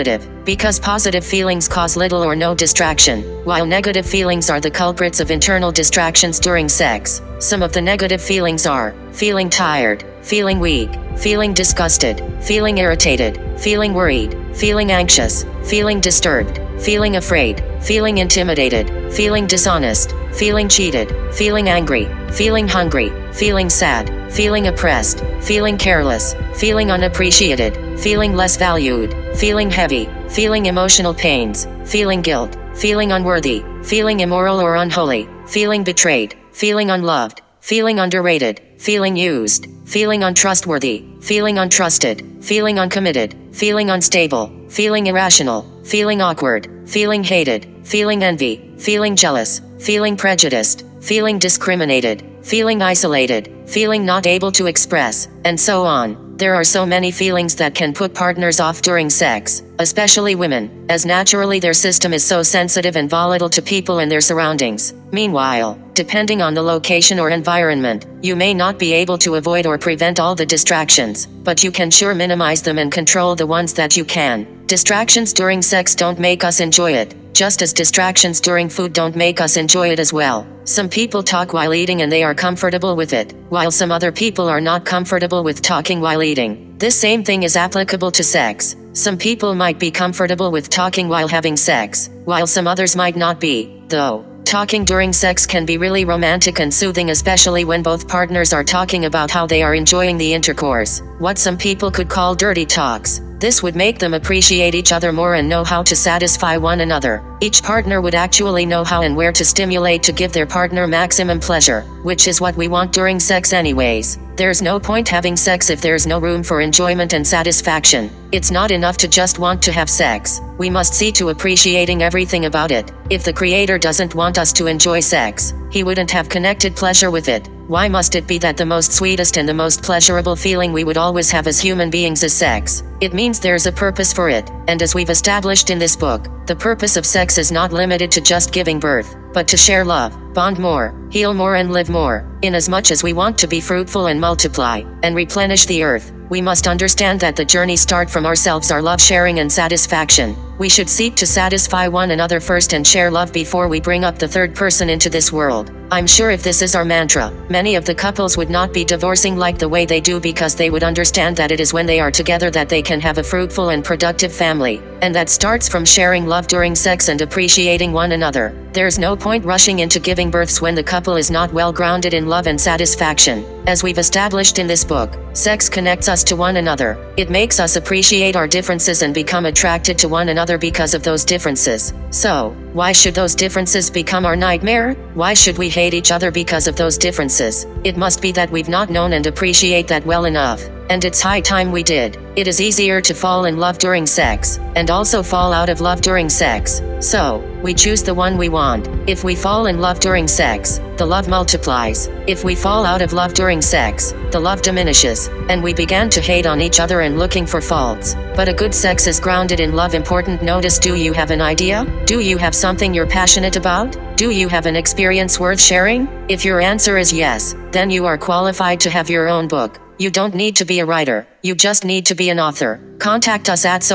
Because positive feelings cause little or no distraction, while negative feelings are the culprits of internal distractions during sex. Some of the negative feelings are feeling tired, feeling weak, feeling disgusted, feeling irritated, feeling worried, feeling anxious, feeling disturbed, feeling afraid, feeling intimidated, feeling dishonest, feeling cheated, feeling angry, feeling hungry, feeling sad, feeling oppressed, feeling careless, feeling unappreciated, feeling less valued, feeling heavy, feeling emotional pains, feeling guilt, feeling unworthy, feeling immoral or unholy, feeling betrayed, feeling unloved, feeling underrated, feeling used, feeling untrustworthy, feeling untrusted, feeling uncommitted, feeling unstable, feeling irrational, feeling awkward, feeling hated, feeling envy, feeling jealous, feeling prejudiced, feeling discriminated, feeling isolated, feeling not able to express, and so on. There are so many feelings that can put partners off during sex, especially women, as naturally their system is so sensitive and volatile to people and their surroundings. Meanwhile, depending on the location or environment, you may not be able to avoid or prevent all the distractions, but you can sure minimize them and control the ones that you can. Distractions during sex don't make us enjoy it, just as distractions during food don't make us enjoy it as well. Some people talk while eating and they are comfortable with it, while some other people are not comfortable with talking while eating. This same thing is applicable to sex. Some people might be comfortable with talking while having sex, while some others might not be, though. Talking during sex can be really romantic and soothing, especially when both partners are talking about how they are enjoying the intercourse, what some people could call dirty talks. This would make them appreciate each other more and know how to satisfy one another. Each partner would actually know how and where to stimulate to give their partner maximum pleasure, which is what we want during sex anyways. There's no point having sex if there's no room for enjoyment and satisfaction. It's not enough to just want to have sex. We must see to appreciating everything about it. If the Creator doesn't want us to enjoy sex, He wouldn't have connected pleasure with it. Why must it be that the most sweetest and the most pleasurable feeling we would always have as human beings is sex? It means there's a purpose for it, and as we've established in this book, the purpose of sex is not limited to just giving birth, but to share love, bond more, heal more and live more. Inasmuch as we want to be fruitful and multiply, and replenish the earth, we must understand that the journey starts from ourselves, our love sharing and satisfaction. We should seek to satisfy one another first and share love before we bring up the third person into this world. I'm sure if this is our mantra, many of the couples would not be divorcing like the way they do, because they would understand that it is when they are together that they can have a fruitful and productive family. And that starts from sharing love during sex and appreciating one another. There's no point rushing into giving births when the couple is not well grounded in love and satisfaction. As we've established in this book, sex connects us to one another. It makes us appreciate our differences and become attracted to one another because of those differences. So, why should those differences become our nightmare? Why should we hate each other because of those differences? It must be that we've not known and appreciate that well enough. And it's high time we did. It is easier to fall in love during sex, and also fall out of love during sex. So, we choose the one we want. If we fall in love during sex, the love multiplies. If we fall out of love during sex, the love diminishes, and we began to hate on each other and looking for faults. But a good sex is grounded in love. Important notice: do you have an idea? Do you have something you're passionate about? Do you have an experience worth sharing? If your answer is yes, then you are qualified to have your own book. You don't need to be a writer, you just need to be an author. Contact us at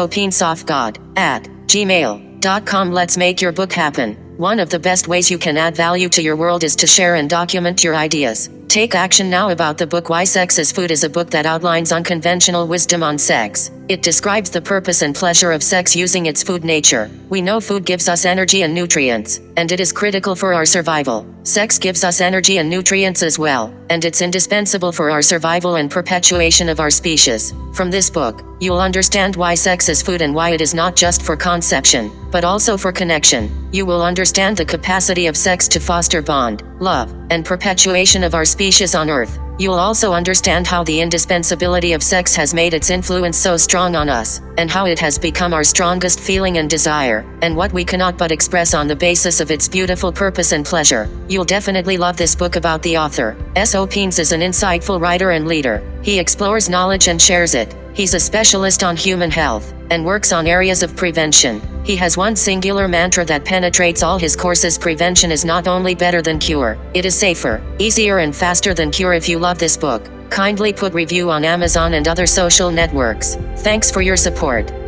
soapeensoftgod@gmail.com. Let's make your book happen. One of the best ways you can add value to your world is to share and document your ideas. Take action now about the book Why Sex is Food is a book that outlines unconventional wisdom on sex. It describes the purpose and pleasure of sex using its food nature. We know food gives us energy and nutrients, and it is critical for our survival. Sex gives us energy and nutrients as well, and it's indispensable for our survival and perpetuation of our species. From this book, you'll understand why sex is food and why it is not just for conception, but also for connection. You will understand the capacity of sex to foster bond, love, and perpetuation of our species on Earth. You'll also understand how the indispensability of sex has made its influence so strong on us, and how it has become our strongest feeling and desire, and what we cannot but express on the basis of its beautiful purpose and pleasure. You'll definitely love this book. About the author. PIENS is an insightful writer and leader. He explores knowledge and shares it. He's a specialist on human health, and works on areas of prevention. He has one singular mantra that penetrates all his courses: prevention is not only better than cure, it is safer, easier and faster than cure. If you love this book, kindly put review on Amazon and other social networks. Thanks for your support.